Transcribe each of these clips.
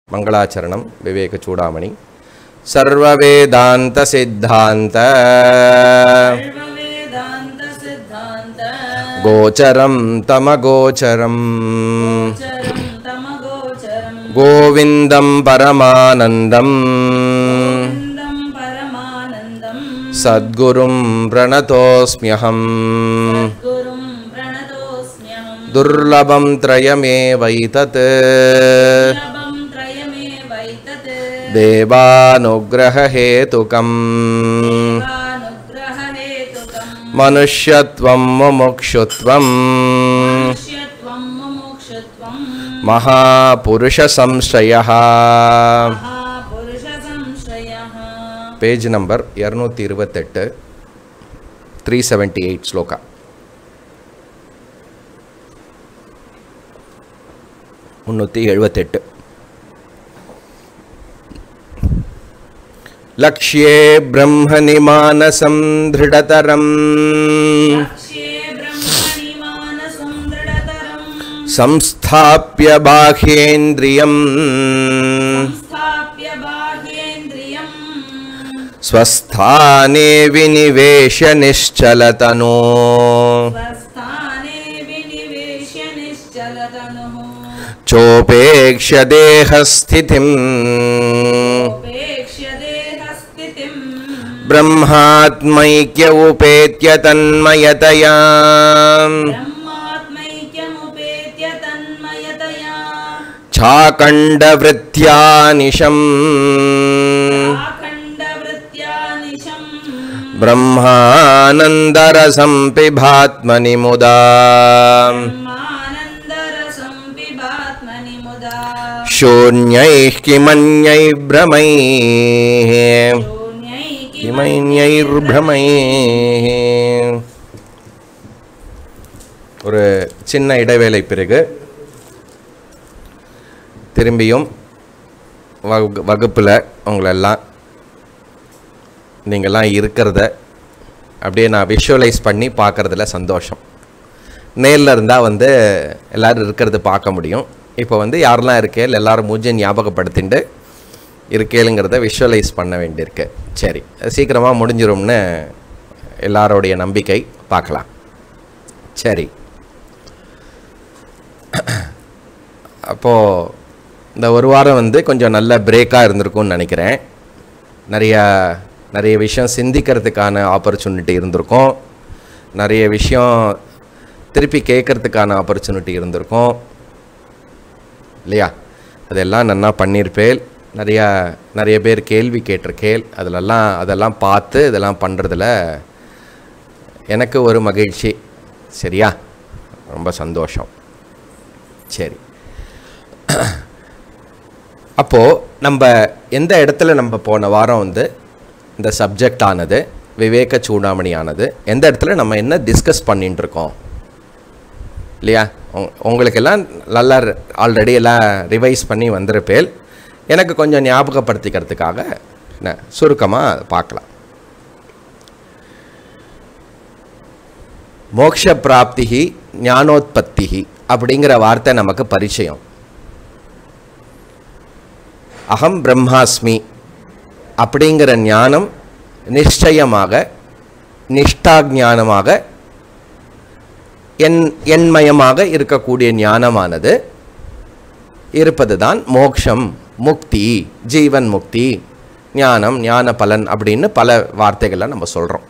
मंगलाचरणं विवेक चूडामणि सर्ववेदांत सिद्धांत गोचरं तमगोचरं गोविंदं परमानंदं सद्गुरुं प्रणतोऽस्म्यहम् दुर्लभं त्रयमेवैतत् देवानुग्ररहेतुकम् मनुष्यत्वं मुमुक्षुत्वं महापुरुषसंश्रयः page number 228 378 श्लोक लक्ष्ये ब्रह्मणि मानसं दृढतरं संस्थाप्य बाह्येन्द्रियं स्वस्थाने विनिवेश्य निश्चलतनो चोपेक्ष्य देहस्थितिं ब्रह्मात्मैक्य उपेत्य तन्मयतया छाकण्डवृत्त्या निशम् ब्रह्मानन्दरसं पिबात्मनि मुदा शून्यैः किमन्यैः भ्रमैः किमन्यैर्भ्रमैः ஒரு சின்ன இடைவேளை பிறகு திரும்பியும் வகுப்பில் உங்களெல்லாம் நீங்கள்லாம் இருக்கிறத அப்படியே நான் விஷுவலைஸ் பண்ணி பார்க்குறதுல சந்தோஷம். நேரில் இருந்தால் எல்லோரும் இருக்கிறது பார்க்க முடியும். இப்போ யாரெல்லாம் இருக்கேள் எல்லோரும் மூஞ்சை ஞாபகப்படுத்திட்டு இருக்கேளுங்கிறத விஷுவலைஸ் பண்ண வேண்டியிருக்கு. சரி, சீக்கிரமாக முடிஞ்சிரும்னு எல்லாரோடைய நம்பிக்கை. பார்க்கலாம். சரி, அப்போது இந்த ஒரு வாரம் கொஞ்சம் நல்ல பிரேக்காக இருந்திருக்கும்னு நினைக்கிறேன். நிறைய விஷயம் சிந்திக்கிறதுக்கான ஆப்பர்ச்சுனிட்டி இருந்திருக்கும். நிறைய விஷயம் திருப்பி கேட்குறதுக்கான ஆப்பர்ச்சுனிட்டி இருந்திருக்கும் இல்லையா? அதெல்லாம் நன்னா பண்ணியிருப்பேன். நிறைய பேர் கேள்வி கேட்டிருக்கேள். அதெல்லாம் பார்த்து இதெல்லாம் பண்ணுறதுல எனக்கு ஒரு மகிழ்ச்சி. சரியா? ரொம்ப சந்தோஷம். சரி, அப்போது நம்ம எந்த இடத்துல நம்ம போன வாரம் இந்த சப்ஜெக்ட் ஆனது விவேக சூடாமணி ஆனது எந்த இடத்துல நம்ம என்ன டிஸ்கஸ் பண்ணிட்டு இருக்கோம் இல்லையா? உங்களுக்கெல்லாம் நல்லா ஆல்ரெடி எல்லாம் ரிவைஸ் பண்ணி வந்திருப்பேன். எனக்கு கொஞ்சம் ஞாபகப்படுத்திக்கிறதுக்காக சுருக்கமாக பார்க்கலாம். மோக்ஷ பிராப்தி ஞானோத்பத்தி அப்படிங்கிற வார்த்தை நமக்கு பரிச்சயம். அகம் பிரம்மாஸ்மி அப்படிங்கிற ஞானம் நிச்சயமாக நிஷ்டாஞானமாக எண்மயமாக இருக்கக்கூடிய ஞானமானது இருப்பது தான் மோக்ஷம், முக்தி, ஜீவன் முக்தி, ஞானம், ஞான பலன் அப்படின்னு பல வார்த்தைகளை நம்ம சொல்கிறோம்.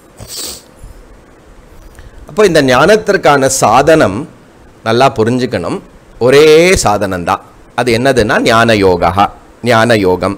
அப்போ இந்த ஞானத்திற்கான சாதனம் நல்லா புரிஞ்சுக்கணும். ஒரே சாதனம்தான். அது என்னதுன்னா ஞான யோகா, ஞான யோகம்.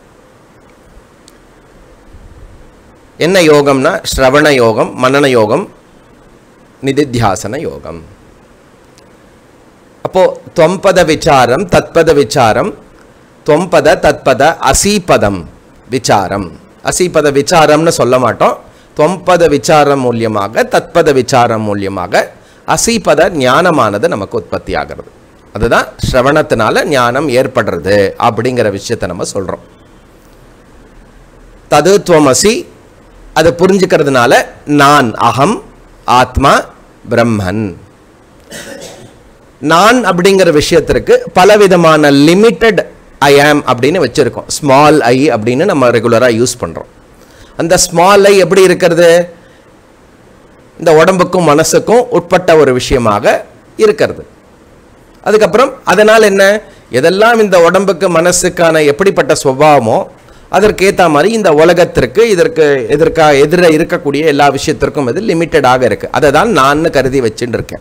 என்ன யோகம்னா ஸ்ரவண யோகம், மனன யோகம், நிதித்தியாசன யோகம். அப்போது त्वम्पद விசாரம், தத்பத விசாரம், त्वम्पद தத்பத அசீபதம் விசாரம். அசீபத விசாரம்னு சொல்ல மாட்டோம். त्वम्पद விசாரம் மூலியமாக, தத்பத விசாரம் மூலியமாக அசீபத ஞானமானது நமக்கு உற்பத்தி ஆகிறது. அதுதான் ஸ்ரவணத்தினால ஞானம் ஏற்படுறது அப்படிங்கிற விஷயத்தை நம்ம சொல்கிறோம். தது துவமசி, அதை புரிஞ்சுக்கிறதுனால நான் அகம் ஆத்மா பிரம்மன். நான் அப்படிங்கிற விஷயத்திற்கு பலவிதமான லிமிட்டட் ஐ ஆம் அப்படின்னு வச்சிருக்கோம். ஸ்மால் ஐ அப்படின்னு நம்ம ரெகுலராக யூஸ் பண்ணுறோம். அந்த ஸ்மால் ஐ எப்படி இருக்கிறது? இந்த உடம்புக்கும் மனசுக்கும் உட்பட்ட ஒரு விஷயமாக இருக்கிறது. அதுக்கப்புறம் அதனால் என்ன, எதெல்லாம் இந்த உடம்புக்கு மனசுக்கான எப்படிப்பட்ட சுபாவமோ அதற்கேற்ற மாதிரி இந்த உலகத்திற்கு எதிர இருக்கக்கூடிய எல்லா விஷயத்திற்கும் இது லிமிட்டடாக இருக்குது. அதை தான் நான் கருதி வச்சுட்டு இருக்கேன்.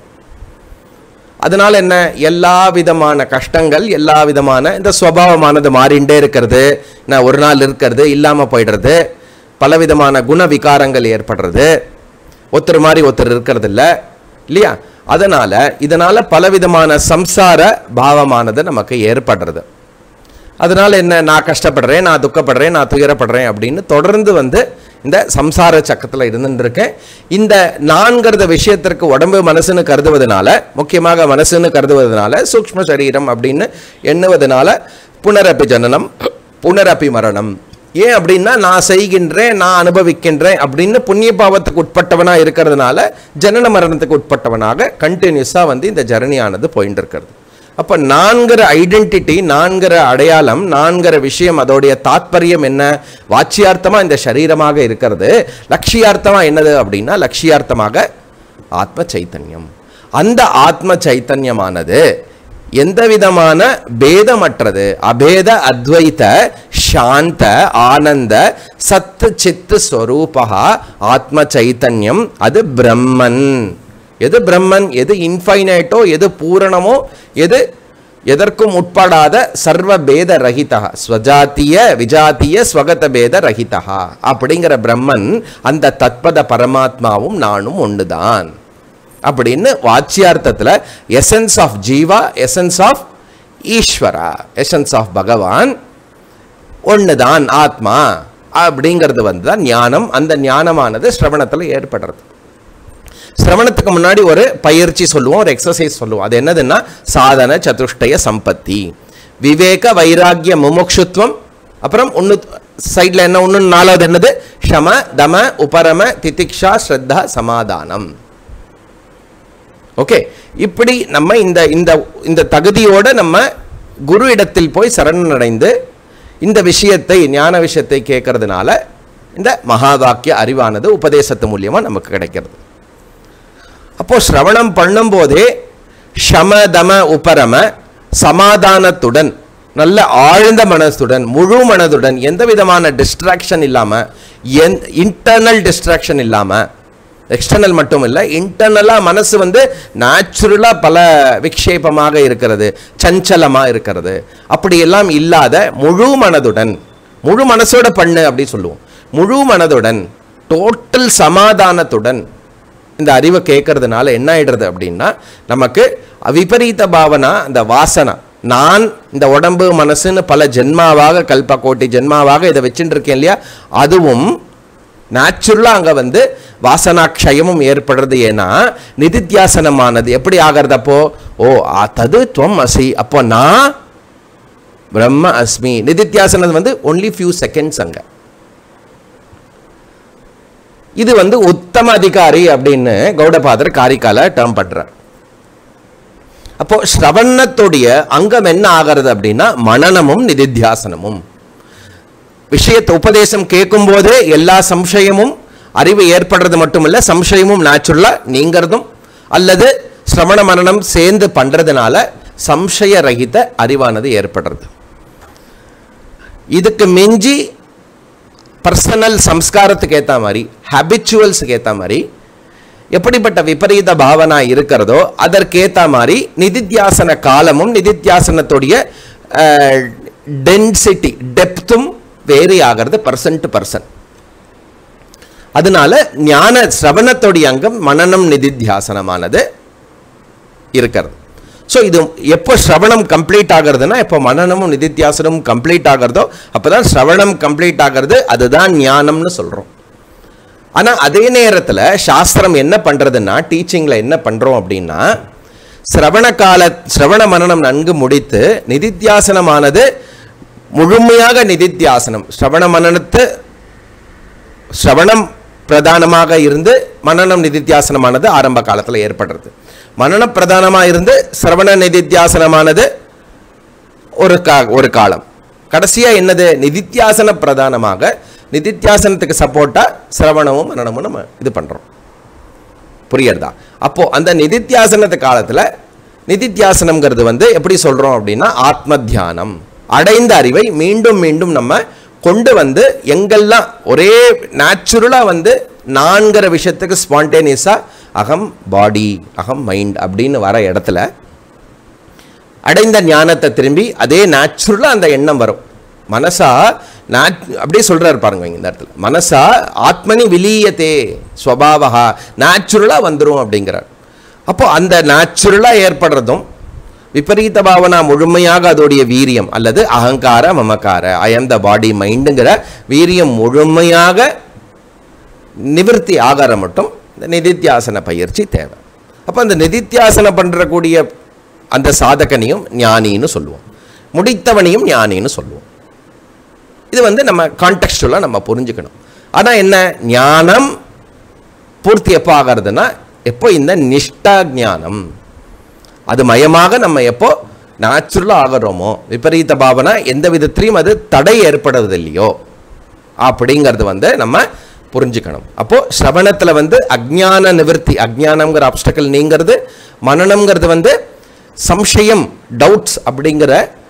அதனால் என்ன, எல்லா விதமான கஷ்டங்கள், எல்லா விதமான இந்த சுபாவமானது மாறிண்டே இருக்கிறது. நான் ஒரு நாள் இருக்கிறது இல்லாமல் போயிடுறது, பலவிதமான குண விகாரங்கள் ஏற்படுறது, ஒருத்தர் மாதிரி ஒருத்தர் இருக்கிறது இல்லை இல்லையா? இதனால் பலவிதமான சம்சார பாவமானது நமக்கு ஏற்படுறது. அதனால் என்ன, நான் கஷ்டப்படுறேன், நான் துக்கப்படுறேன், நான் துயரப்படுறேன் அப்படின்னு தொடர்ந்து இந்த சம்சார சக்கத்தில் இருந்துருக்கேன். இந்த நான்கிறத விஷயத்திற்கு உடம்பு மனசுன்னு கருதுவதனால, முக்கியமாக மனசுன்னு கருதுவதனால, சூக்ஷ்ம சரீரம் அப்படின்னு எண்ணுவதனால புனரப்பி ஜனனம் புனரப்பி மரணம். ஏன் அப்படின்னா, நான் செய்கின்றேன், நான் அனுபவிக்கின்றேன் அப்படின்னு புண்ணிய பாவத்துக்கு உட்பட்டவனாக இருக்கிறதுனால ஜனன மரணத்துக்கு உட்பட்டவனாக கண்டினியூஸாக இந்த ஜர்னியானது போயிட்டு இருக்கிறது. அப்போ நான்கிற ஐடென்டிட்டி, நான்கிற அடையாளம், நான்கிற விஷயம், அதோடைய தாத்பரியம் என்ன? வாச்சியார்த்தமாக இந்த சரீரமாக இருக்கிறது. லட்சியார்த்தமாக என்னது அப்படின்னா, லட்சியார்த்தமாக ஆத்ம சைத்தன்யம். அந்த ஆத்ம சைத்தன்யமானது எந்த விதமான பேதமற்றது, அபேத அத்வைத சாந்த ஆனந்த சத் சித் ஸ்வரூபா ஆத்ம சைத்தன்யம். அது பிரம்மன். எது பிரம்மன், எது இன்ஃபைனைட்டோ, எது பூரணமோ, எது எதற்கும் உட்படாத சர்வ பேத ரஹிதா, ஸ்வஜாத்திய விஜாத்திய ஸ்வகத பேத ரஹிதா அப்படிங்கிற பிரம்மன், அந்த தத்பத பரமாத்மாவும் நானும் ஒன்றுதான் அப்படின்னு வாச்சியார்த்தத்தில் essence of jiva, essence of Ishwara, essence of Bhagavan ஒன்றுதான் ஆத்மா அப்படிங்கிறது தான் ஞானம். அந்த ஞானமானது ஸ்ரவணத்தில் ஏற்படுறது. ஸ்ரவணத்துக்கு முன்னாடி ஒரு பயிற்சி சொல்லுவோம், ஒரு எக்ஸசைஸ் சொல்லுவோம். அது என்னதுன்னா, சாதன சதுஷ்டய சம்பத்தி, விவேக வைராகிய முமுக்ஷுத்வம், அப்புறம் ஒன்று சைடில் என்ன, ஒன்று நாலாவது என்னது, ஷம தம உபரம திதிக்ஷா ஸ்ரத்தா சமாதானம். ஓகே, இப்படி நம்ம இந்த தகுதியோட நம்ம குரு இடத்தில் போய் சரணடைந்து இந்த விஷயத்தை, ஞான விஷயத்தை கேட்கறதுனால இந்த மகா வாக்கிய அறிவானது உபதேசத்து மூலியமாக நமக்கு கிடைக்கிறது. அப்போ ஸ்ரவணம் பண்ணும்போதே ஷம தம உபரம சமாதானத்துடன், நல்ல ஆழ்ந்த மனசுடன், முழு மனதுடன், எந்த விதமான டிஸ்ட்ராக்ஷன் இல்லாமல், இன்டர்னல் டிஸ்ட்ராக்ஷன் இல்லாமல், எக்ஸ்டர்னல் மட்டும் இல்லை, இன்டர்னலாக மனசு நேச்சுரலாக பல விக்ஷேபமாக இருக்கிறது, சஞ்சலமாக இருக்கிறது, அப்படியெல்லாம் இல்லாத முழு மனதுடன், முழு மனசோட பண்ணு அப்படி சொல்லுவோம், முழு மனதுடன் டோட்டல் சமாதானத்துடன் இந்த அறிவை கேட்கறதுனால என்ன ஆயிடுறது அப்படின்னா, நமக்கு விபரீத பாவனா, அந்த வாசனா, நான் இந்த உடம்பு மனசுன்னு பல ஜென்மாவாக, கல்ப கோட்டி ஜென்மாவாக இதை வச்சுட்டு இருக்கேன் இல்லையா, அதுவும் நேச்சுரலாக அங்கே வாசனாட்சயமும் ஏற்படுறது. ஏன்னா நிதித்தியாசனமானது எப்படி ஆகிறது? அப்போ ஓ தது துவம் அசி, அப்போ நான் பிரம்ம அஸ்மி. நிதித்தியாசனம் ஒன்லி ஃபியூ செகண்ட்ஸ். அங்கே இது உத்தம அதிகாரி அப்படின்னு கௌடபாதர் காரிக்கால டேர்ம் பண்றார். அப்போ ஸ்ரவணத்துடைய அங்கம் என்ன ஆகிறது அப்படின்னா, மனனமும் நிதித்தியாசனமும். விஷயத்தை உபதேசம் கேட்கும் போதே எல்லா சம்சயமும் அறிவு ஏற்படுறது மட்டுமில்ல, சம்சயமும் நேச்சுரலா நீங்கிறதும், அல்லது ஸ்ரவண மனனம் சேர்ந்து பண்றதுனால சம்சய ரகித அறிவானது ஏற்படுறது. இதுக்கு மிஞ்சி பர்சனல் சம்ஸ்காரத்துக்கு ஏற்ற மாதிரி, ஹேபிச்சுவல்ஸுக்கு ஏற்ற மாதிரி எப்படிப்பட்ட விபரீத பாவனா இருக்கிறதோ அதற்கேற்ற மாதிரி நிதித்தியாசன காலமும் நிதித்தியாசனத்துடைய டென்சிட்டி, டெப்த்தும் வேரி ஆகிறது பர்சன் டு பர்சன். அதனால ஞான சிரவணத்துடைய அங்கம் மனனம் நிதித்தியாசனமானது இருக்கிறது. ஸோ இது எப்போ ஸ்ரவணம் கம்ப்ளீட் ஆகிறதுனா, எப்போ மனனமும் நிதித்தியாசனமும் கம்ப்ளீட் ஆகிறதோ அப்போதான் ஸ்ரவணம் கம்ப்ளீட் ஆகிறது. அதுதான் ஞானம்னு சொல்கிறோம். ஆனால் அதே நேரத்தில் சாஸ்திரம் என்ன பண்ணுறதுன்னா, டீச்சிங்கில் என்ன பண்ணுறோம் அப்படின்னா, ஸ்ரவண மனனம் நன்கு முடித்து நிதித்தியாசனமானது முழுமையாக நிதித்தியாசனம், ஸ்ரவணம் பிரதானமாக இருந்து மனனம் நிதித்தியாசனமானது ஆரம்ப காலத்தில் ஏற்படுறது. மனன பிரதானமாக இருந்து சிரவண நிதித்தியாசனமானது ஒரு காலம், கடைசியா என்னது? நிதித்தியாசன பிரதானமாக, நிதித்தியாசனத்துக்கு சப்போர்ட்டா சிரவணமும் மனனமும் நம்ம இது பண்றோம். புரியுறதா? அப்போ அந்த நிதித்தியாசனத்து காலத்துல நிதித்தியாசனம்ங்கிறது வந்து எப்படி சொல்றோம் அப்படின்னா, ஆத்ம தியானம், அடைந்த அறிவை மீண்டும் மீண்டும் நம்ம கொண்டு வந்து எங்கெல்லாம் ஒரே நேச்சுரலா வந்து நான்கிற விஷயத்துக்கு ஸ்பான்டேனியஸா அகம் பாடி, அகம் மைண்ட் அப்படின்னு வர இடத்துல அடைந்த ஞானத்தை திரும்பி அதே நேச்சுரலா அந்த எண்ணம் வரும். மனசா அப்படியே சொல்றாரு பாருங்க இந்த இடத்துல, மனசா ஆத்மனி விலீயத்தே ஸ்வபாவஹா, நேச்சுரலா வந்துடும் அப்படிங்கிறார். அப்போ அந்த நேச்சுரலா ஏற்படுறதும் விபரீத பாவனா முழுமையாக அதோடைய வீரியம் அல்லது அகங்கார மமக்கார ஐ ஆம் த பாடி மைண்டுங்கிற வீரியம் முழுமையாக நிவர்த்தி ஆகார மட்டும் இந்த நிதித்தியாசன பயிற்சி தேவை. அப்போ அந்த நிதித்தியாசனம் பண்றக்கூடிய அந்த சாதகனையும் ஞானின்னு சொல்லுவோம், முடித்தவனையும் ஞானின்னு சொல்லுவோம். இது வந்து நம்ம கான்டெக்ஸ்டுவலா நம்ம புரிஞ்சுக்கணும். ஆனா என்ன, ஞானம் பூர்த்தி எப்போ ஆகிறதுனா எப்போ இந்த நிஷ்டா ஞானம் அது மயமாக நம்ம எப்போ நேச்சுரலா ஆகிறோமோ, விபரீத பாவனா எந்த விதத்திலையும் அது தடை ஏற்படுவது இல்லையோ அப்படிங்கிறது வந்து நம்ம புரிஞ்சுக்கணும். அப்போ ஸ்ரவணத்துல வந்து அஜ்ஞான நிவர்த்தி, அஜ்ஞானம்ங்கிற ஆப்ஸ்டக்கல் நீங்கிறது, மனனம்ங்கிறது வந்து சம்சயம் டவுட்ஸ் அப்படிங்கிற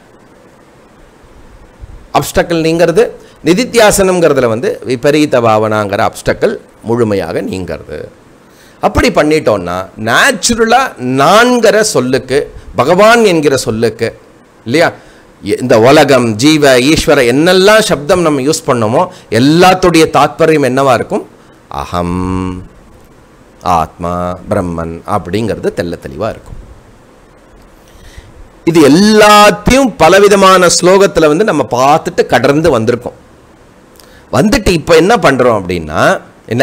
அப்டக்கல் நீங்கிறது, நிதித்தியாசனம்ங்கிறதுல வந்து விபரீத பாவனாங்கிற அப்டக்கல் முழுமையாக நீங்கிறது. அப்படி பண்ணிட்டோம்னா நேச்சுரலா நான்கிற சொல்லுக்கு, பகவான் என்கிற சொல்லுக்கு இல்லையா, இந்த உலகம் ஜீவ ஈஸ்வர என்னெல்லாம் சப்தம் நம்ம யூஸ் பண்ணோமோ எல்லாத்துடைய தாத்பரியம் என்னவா இருக்கும்? அகம், ஆத்மா, பிரம்மன் அப்படிங்கிறது தெல்ல தெளிவா இருக்கும். இது எல்லாத்தையும் பலவிதமான ஸ்லோகத்துல வந்து நம்ம பார்த்துட்டு கடந்து வந்திருக்கோம். வந்துட்டு இப்ப என்ன பண்றோம் அப்படின்னா, என்ன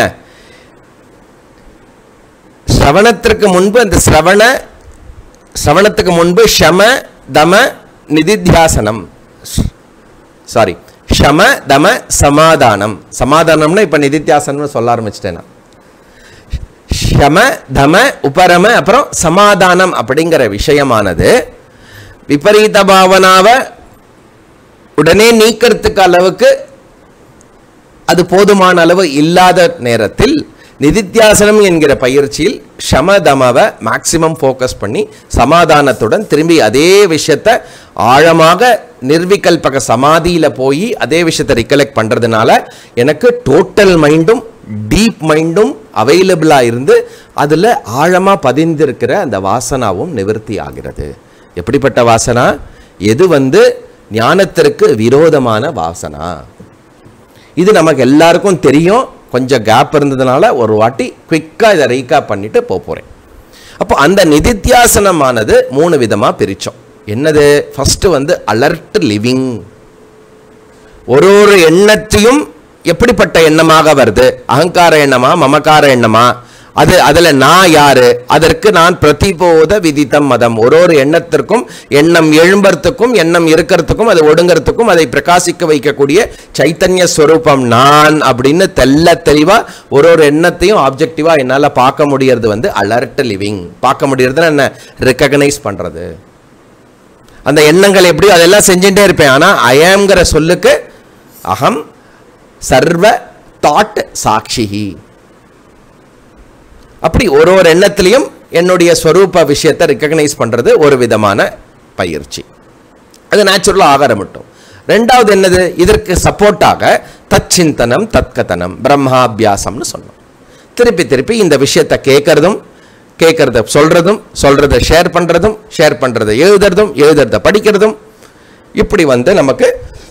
ஸ்ரவணத்திற்கு முன்பு அந்த ஸ்ரவணத்துக்கு முன்பு ஷம தம நிதித்தியாசனம், சாரி ஷம தம சமாதானம், சமாதானம்னா இப்ப நிதித்தியாசனம் சொல்ல ஆரம்பிச்சிட்டேன். ஷம தம உபரம அப்புறம் சமாதானம் அப்படிங்கிற விஷயமானது விபரீத பாவனாவை உடனே நீக்கிறதுக்கு அளவுக்கு அது போதுமான அளவு இல்லாத நேரத்தில் நிதித்தியாசனம் என்கிற பயிற்சியில் ஷமதமவை மேக்சிமம் ஃபோக்கஸ் பண்ணி சமாதானத்துடன் திரும்பி அதே விஷயத்தை ஆழமாக நிர்விகல்பக சமாதியில போய் அதே விஷயத்தை ரிகலெக்ட் பண்றதுனால எனக்கு டோட்டல் மைண்டும் டீப் மைண்டும் அவைலபிளா இருந்து அதுல ஆழமா பதிந்திருக்கிற அந்த வாசனாவும் நிவர்த்தி ஆகிறது. எப்படிப்பட்ட வாசனா? எது வந்து ஞானத்திற்கு விரோதமான வாசனா. இது நமக்கு எல்லாருக்கும் தெரியும். கொஞ்சம் கேப் இருந்ததுனால ஒரு வாட்டி குவிக்கா இதை ரீகேப் பண்ணிட்டு போறேன். அப்போ அந்த நிதித்தியாசனமானது 3 விதமா பிரிச்சோம். என்னது? ஃபர்ஸ்ட் வந்து அலர்ட் லிவிங். ஒரு எண்ணத்தையும் எப்படிப்பட்ட எண்ணமாக வருது, அகங்கார எண்ணமா மமக்கார எண்ணமா, அதுல நான் யாரு, அதற்கு நான் பிரதிபோத விதித்தம் மதம். ஒரு எண்ணத்திற்கும், எண்ணம் எழும்பறதுக்கும் எண்ணம் இருக்கிறதுக்கும் அது ஒடுங்கிறதுக்கும் அதை பிரகாசிக்க வைக்கக்கூடிய சைத்தன்ய ஸ்வரூபம் நான் அப்படின்னு தெல்ல தெளிவா ஒரு எண்ணத்தையும் ஆப்ஜெக்டிவா என்னால பார்க்க முடியறது வந்து அலர்ட் லிவிங். பார்க்க முடியறதுன்னா என்ன? ரெகக்னைஸ் பண்றது. அந்த எண்ணங்கள் எப்படி அதெல்லாம் செஞ்சுட்டே இருப்பேன். ஆனா அயம்ங்கிற சொல்லுக்கு அகம் சர்வ தாட் சாட்சிஹி. அப்படி ஒரு எண்ணத்திலையும் என்னுடைய ஸ்வரூப விஷயத்தை ரெகக்னைஸ் பண்றது ஒரு விதமான பயிற்சி. அது நேச்சுரலா ஆகார மட்டும். ரெண்டாவது என்னது? இதற்கு சப்போர்ட்டாக தச்சிந்தனம் தத்கதனம் பிரம்மாபியாசம்னு சொன்னோம். திருப்பி திருப்பி இந்த விஷயத்தை கேட்கறத சொல்றத ஷேர் பண்றதை எழுதுறத படிக்கிறதும் இப்படி வந்து நமக்கு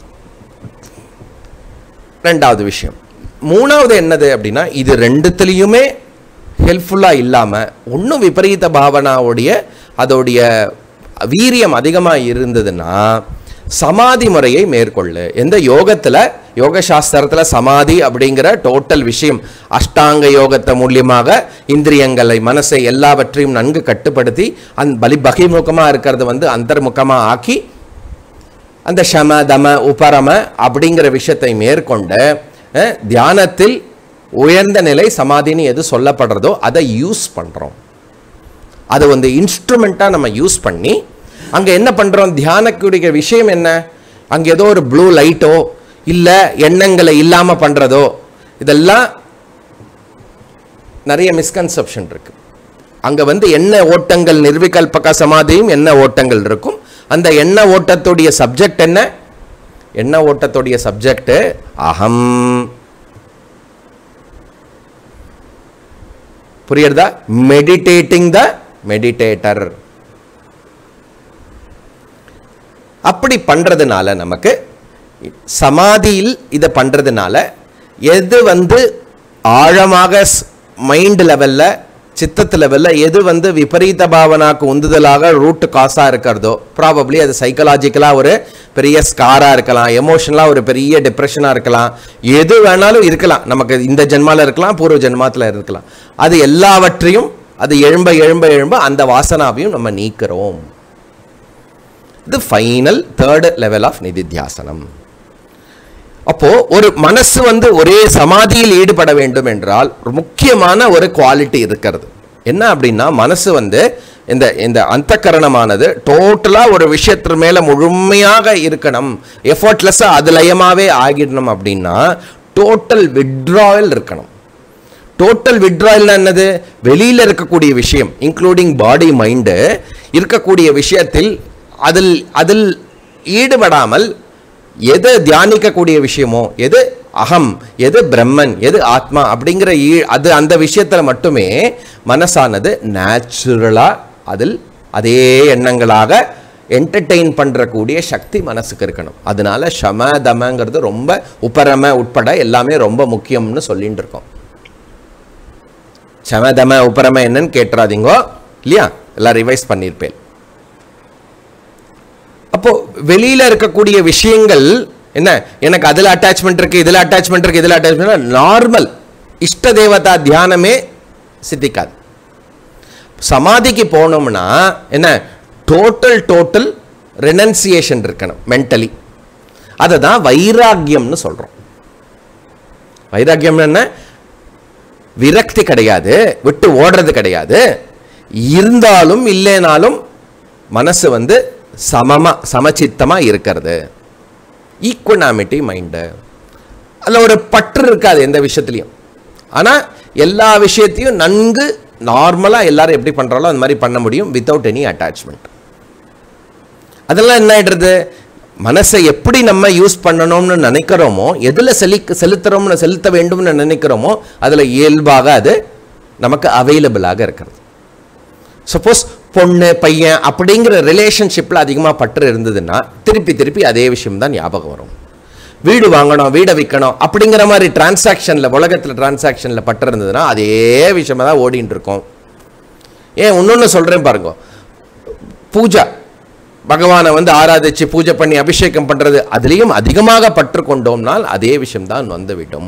ரெண்டாவது விஷயம். மூணாவது என்னது அப்படின்னா, இது ரெண்டுத்திலையுமே ஹெல்ப்ஃபுல்லாக இல்லாமல் ஒன்றும் விபரீத பாவனாவுடைய அதோடைய வீரியம் அதிகமாக இருந்ததுன்னா சமாதி முறையை மேற்கொள்ளு. எந்த யோகத்தில், யோக சாஸ்திரத்தில் சமாதி அப்படிங்கிற டோட்டல் விஷயம் அஷ்டாங்க யோகத்தை மூலியமாக இந்திரியங்களை மனசை எல்லாவற்றையும் நன்கு கட்டுப்படுத்தி பகிமுகமாக இருக்கிறது வந்து அந்தர்முகமாக ஆக்கி அந்த ஷம தம உபரம அப்படிங்கிற விஷயத்தை மேற்கொண்டு தியானத்தில் உயர்ந்த நிலை சமாதின்னு எது சொல்லப்படுறதோ அதை யூஸ் பண்றோம். அதை வந்து இன்ஸ்ட்ருமெண்டா நம்ம யூஸ் பண்ணி அங்க என்ன பண்றோம்? தியானக்குடைய விஷயம் என்ன? அங்கே ஏதோ ஒரு ப்ளூ லைட்டோ இல்லை எண்ணங்களை இல்லாமல் பண்ணுறதோ, இதெல்லாம் நிறைய மிஸ்கன்செப்ஷன் இருக்கு. அங்கே வந்து எண்ண ஓட்டங்கள் நிர்விகல்பக சமாதியும் எண்ண ஓட்டங்கள் இருக்கும். அந்த எண்ண ஓட்டத்துடைய சப்ஜெக்ட் என்ன? எண்ண ஓட்டத்துடைய சப்ஜெக்ட் அகம். புரியுறதா? Meditating the meditator. அப்படி பண்றதுனால நமக்கு சமாதியில் இதை பண்றதுனால எது வந்து ஆழமாக மைண்ட் லெவல்ல சித்தத்து லெவல்ல எது வந்து விபரீத பாவனாக்கு உந்துதலாக ரூட் காசா இருக்கிறதோ, ப்ராபப்ளி அது சைக்கலாஜிக்கலா ஒரு பெரிய ஸ்காரா இருக்கலாம், எமோஷனலா ஒரு பெரிய டிப்ரெஷனா இருக்கலாம், எது வேணாலும் இருக்கலாம், நமக்கு இந்த ஜென்மால இருக்கலாம், பூர்வ ஜென்மாத்துல இருக்கலாம். அது எல்லாவற்றையும் அது எழும்ப எழும்ப எழும்ப அந்த வாசனாவையும் நம்ம நீக்கிறோம். இது ஃபைனல் தேர்ட் லெவல் ஆஃப் நிதித்தியாசனம். அப்போ ஒரு மனசு வந்து ஒரே சமாதியில் ஈடுபட வேண்டும் என்றால் முக்கியமான ஒரு குவாலிட்டி இருக்கிறது. என்ன அப்படின்னா, மனசு வந்து இந்த இந்த அந்தக்கரணமானது டோட்டலா ஒரு விஷயத்து மேல முழுமையாக இருக்கணும், எஃபர்ட்லெஸ்ஸா அது லயமாவே ஆகிடணும். அப்படின்னா டோட்டல் வித்ட்ராயல் இருக்கணும். டோட்டல் வித்ட்ராயல் என்னது? வெளியில இருக்கக்கூடிய விஷயம் இன்க்ளூடிங் பாடி மைண்டு இருக்கக்கூடிய விஷயத்தில் அதில் ஈடுபடாமல் எது தியானிக்கக்கூடிய விஷயமோ, எது அகம், எது பிரம்மன், எது ஆத்மா அப்படிங்கிற அது அந்த விஷயத்துல மட்டுமே மனசானது நேச்சுரலா அதில் அதே எண்ணங்களாக என்டர்டெயின் பண்றக்கூடிய சக்தி மனசுக்கு இருக்கணும். அதனால சம தமங்கிறது ரொம்ப உபரம உட்பட எல்லாமே ரொம்ப முக்கியம்னு சொல்லிட்டு இருக்கோம். சம தம உபரம என்னன்னு கேட்டுறாதீங்கோ இல்லையா, எல்லாம் ரிவைஸ் பண்ணியிருப்பேன். அப்போ வெளியில இருக்கக்கூடிய விஷயங்கள் என்ன, எனக்கு அதுல அட்டாச்மெண்ட் இருக்கு, இதுல அட்டாச்மெண்ட் இருக்கு, இதுல அட்டாச்மெண்ட், நார்மல் இஷ்ட தேவதா தியானமே சித்திக்காது. சமாதிக்கு போனோம்னா என்ன, டோட்டல் ரெனன்சியேஷன் இருக்கணும் மென்டலி. அதை தான் வைராக்கியம்னு சொல்றோம். வைராக்கியம் என்ன? விரக்தி கிடையாது, விட்டு ஓடுறது கிடையாது. இருந்தாலும் இல்லைனாலும் மனசு வந்து சமச்சித்தமா இருக்கிறது, ஈக்குவனாமிட்டி மைண்டு. அதில் ஒரு பற்று இருக்காது எந்த விஷயத்துலையும். ஆனால் எல்லா விஷயத்தையும் நன்கு நார்மலாக எல்லாரும் எப்படி பண்ணுறாலோ அந்த மாதிரி பண்ண முடியும் வித்தவுட் எனி அட்டாச்மெண்ட். அதெல்லாம் என்ன ஆயிடுறது, மனசை எப்படி நம்ம யூஸ் பண்ணணும்னு நினைக்கிறோமோ, எதில் செலுத்த வேண்டும்னு நினைக்கிறோமோ அதில் இயல்பாக அது நமக்கு அவைலபிளாக இருக்கிறது. சப்போஸ் பொண்ணு பையன் அப்படிங்கிற ரிலேஷன்ஷிப்பில் அதிகமாக பற்று இருந்ததுன்னா திருப்பி அதே விஷயம் தான் ஞாபகம் வரும். வீடு வாங்கணும், வீடை விற்கணும் அப்படிங்கிற மாதிரி டிரான்சாக்ஷனில், உலகத்தில் டிரான்சாக்ஷனில் பற்று இருந்ததுன்னா அதே விஷயமா தான் ஓடிட்டு இருக்கோம். ஏன் இன்னொன்று சொல்கிறேன் பாருங்க, பூஜா பகவானை வந்து ஆராதிச்சு பூஜை பண்ணி அபிஷேகம் பண்ணுறது, அதுலேயும் அதிகமாக பற்று கொண்டோம்னால் அதே விஷயம்தான் வந்து விடும்.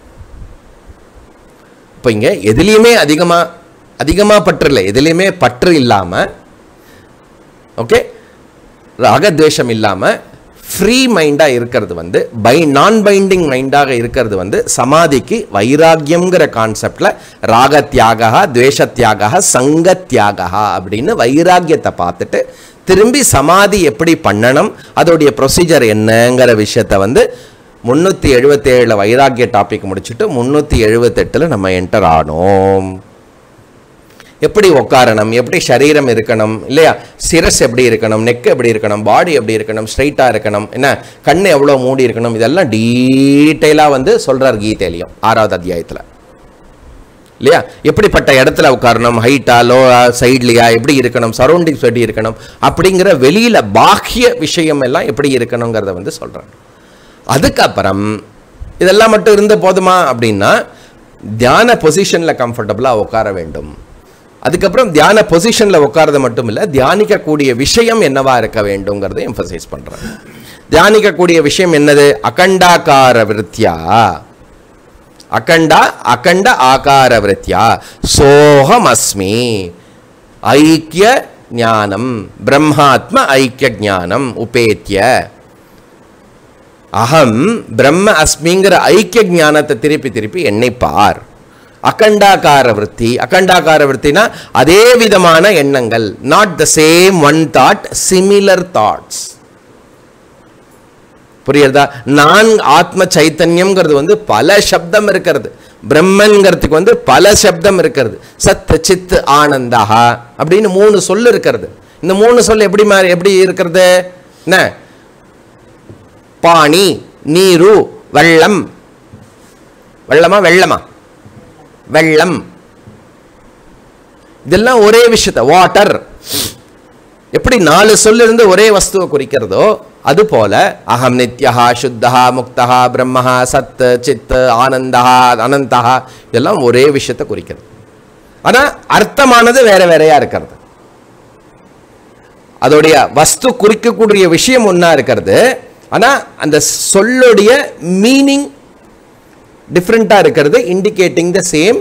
இப்போ இங்கே எதுலேயுமே அதிகமாக பற்று இல்லை, எதுலேயுமே பற்று இல்லாமல், ஓகே, ராகத்வேஷம் இல்லாமல் ஃப்ரீ மைண்டாக இருக்கிறது வந்து நான் பைண்டிங் மைண்டாக இருக்கிறது வந்து சமாதிக்கு வைராக்கியம்ங்கிற கான்செப்டில் ராகத்யாகா, துவேஷத்யாகா, சங்கத்யாகா அப்படின்னு வைராக்கியத்தை பார்த்துட்டு திரும்பி சமாதி எப்படி பண்ணணும், அதோடைய ப்ரொசீஜர் என்னங்கிற விஷயத்தை வந்து 377 வைராக்கிய டாபிக் முடிச்சுட்டு 378 நம்ம என்டர் ஆனோம். எப்படி உட்காரணும், எப்படி சரீரம் இருக்கணும் இல்லையா, சிரஸ் எப்படி இருக்கணும், நெக் எப்படி இருக்கணும், பாடி எப்படி இருக்கணும், ஸ்ட்ரைட்டாக இருக்கணும், என்ன கண்ணு எவ்வளோ மூடி இருக்கணும், இதெல்லாம் டீட்டெயிலாக வந்து சொல்கிறார் கீதையிலையும் 6வது அத்தியாயத்தில் இல்லையா. எப்படிப்பட்ட இடத்துல உட்காரணும், ஹைட்டா லோ சைட்லையா, எப்படி இருக்கணும், சரௌண்டிங்ஸ் எப்படி இருக்கணும் அப்படிங்கிற வெளியில் பாக்கிய விஷயம் எல்லாம் எப்படி இருக்கணுங்கிறத வந்து சொல்கிறார். அதுக்கப்புறம் இதெல்லாம் மட்டும் இருந்த போதுமா அப்படின்னா தியான பொசிஷனில் கம்ஃபர்டபுளாக உட்கார வேண்டும். அதுக்கப்புறம் தியான பொசிஷனில் உட்காரது மட்டும் இல்லை, தியானிக்கக்கூடிய விஷயம் என்னவா இருக்க வேண்டும்ங்கிறத எம்பசைஸ் பண்ணுறாங்க. தியானிக்கக்கூடிய விஷயம் என்னது? அகண்டாகார விருத்தியா, அகண்ட ஆகார விருத்தியா சோகம் அஸ்மி ஐக்கிய ஞானம், பிரம்மாத்ம ஐக்கிய ஞானம் உபேத்திய அகம் பிரம்ம அஸ்மிங்கிற ஐக்கிய ஞானத்தை திருப்பி எண்ணிப்பார். அகண்டாகார விருத்தி, அகண்டாகார விருத்தினா அதே விதமான எண்ணங்கள், not the same one thought, similar thoughts. புரியுறதா? நான் ஆத்ம சைத்தன்யம்ங்கிறது வந்து பல சப்தம் இருக்கிறது. பிரம்மன்கிறதுக்கு வந்து பல சப்தம் இருக்கிறது. சத் சித் ஆனந்தா அப்படின்னு 3 சொல் இருக்கிறது. இந்த 3 சொல் எப்படி இருக்கிறது? என்ன? பாணி, நீரு, வெள்ளம். வெள்ளமா வெள்ளமா? வெள்ளம். இதெல்லாம் ஒரே விஷயத்தை, வாட்டர். எப்படி 4 சொல் இருந்து ஒரே வஸ்துவை குறிக்கிறதோ அது போல அகம் நித்யா சுத்தா முக்தா பிரம்மஹா சத் சித் ஆனந்தா அனந்தா இதெல்லாம் ஒரே விஷயத்தை குறிக்கிறது. ஆனா அர்த்தமானது வேற வேறையா இருக்கிறது. அதோடைய வஸ்து குறிக்கக்கூடிய விஷயம் ஒன்னா இருக்கிறது. ஆனா அந்த சொல்லுடைய மீனிங் டிஃப்ரெண்டா இருக்கிறது, இண்டிகேட்டிங் த சேம்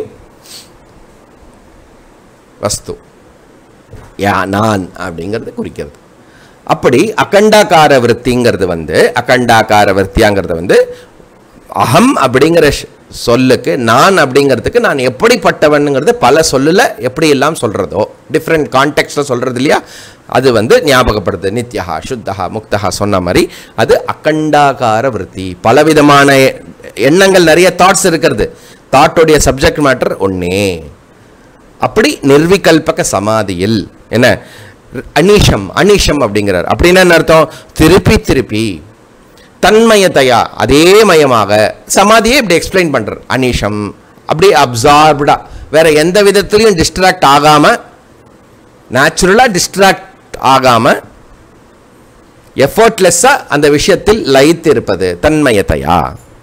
வஸ்து. நான் அப்படிங்கிறது குறிக்கிறது. அப்படி அகண்டாகார விருத்திங்கிறது வந்து அகண்டாகார விருத்தியாங்கிறது வந்து அகம் அப்படிங்கிற சொல்லுக்கு நான் அப்படிங்கிறதுக்கு நான் எப்படிப்பட்டவனுங்கிறது பல சொல்லுல எப்படி எல்லாம் சொல்றதோ டிஃப்ரெண்ட் கான்டெக்ட்ல சொல்றது இல்லையா, அது வந்து ஞாபகப்படுது. நித்யா சுத்தா முக்தா சொன்ன மாதிரி அது அகண்டாகார விருத்தி. பலவிதமான எண்ணங்கள், நிறைய தாட்ஸ் இருக்கிறது. தாட்டோடைய சப்ஜெக்ட் மேட்டர் ஒன்னே. அப்படி நிர்விகல்பக சமாதியில் என்ன அனிஷம் அனிஷம் அப்படிங்கிறார். அப்படின்னா என்ன அர்த்தம்? திருப்பி திருப்பி தன்மயத்தையா அதே மயமாக சமாதியை இப்படி எக்ஸ்பிளைன் பண்றார். அனிஷம் அப்படி அப்சார்ப்டா வேற எந்த விதத்திலையும் டிஸ்ட்ராக்ட் ஆகாம, நேச்சுரலா டிஸ்ட்ராக்ட் ஆகாம எஃபர்ட்லெஸ்ஸா அந்த விஷயத்தில் லயித்து இருப்பது தன்மயத்தையா.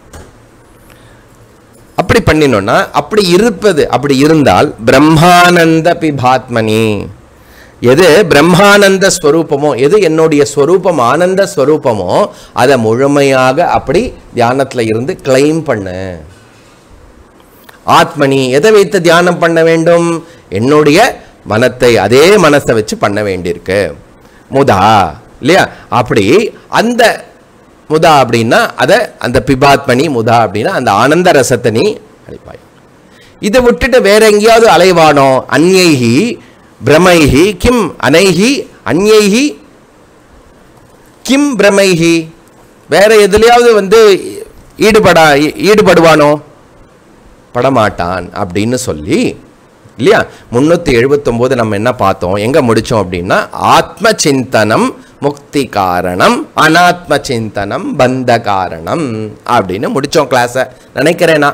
அப்படி பண்ணினோம்னா அப்படி இருப்பது, அப்படி இருந்தால் பிரம்மானந்த பிபாத்மனி, எது பிரம்மானந்த ஸ்வரூபமோ, எது என்னுடைய ஸ்வரூபம் ஆனந்த ஸ்வரூபமோ அதை முழுமையாக அப்படி தியானத்தில் இருந்து கிளைம் பண்ணு. ஆத்மனி எதை வைத்து தியானம் பண்ண வேண்டும்? என்னுடைய மனத்தை, அதே மனத்தை வச்சு பண்ண வேண்டியிருக்கு. முதா இல்லையா? அப்படி அந்த முதா அப்படின்னா அதை அந்த பிபாத்மனி, முதா அப்படின்னா அந்த ஆனந்த ரசத்தை நீ அளிப்பாய். இதை விட்டுட்டு வேற எங்கேயாவது அலைவானோ? அந்யைஹி பிரமைஹி கிம் அனைஹி அந்யைஹி கிம் பிரமைஹி, வேற எதுலையாவது வந்து ஈடுபடுவானோ? படமாட்டான் அப்படின்னு சொல்லி இல்லையா. 379 நம்ம என்ன பார்த்தோம், எங்க முடிச்சோம் அப்படின்னா ஆத்ம சிந்தனம் முக்தி காரணம், அனாத்ம சிந்தனம் பந்த காரணம் அப்படின்னு முடிச்சோம் கிளாஸ. நினைக்கிறேனா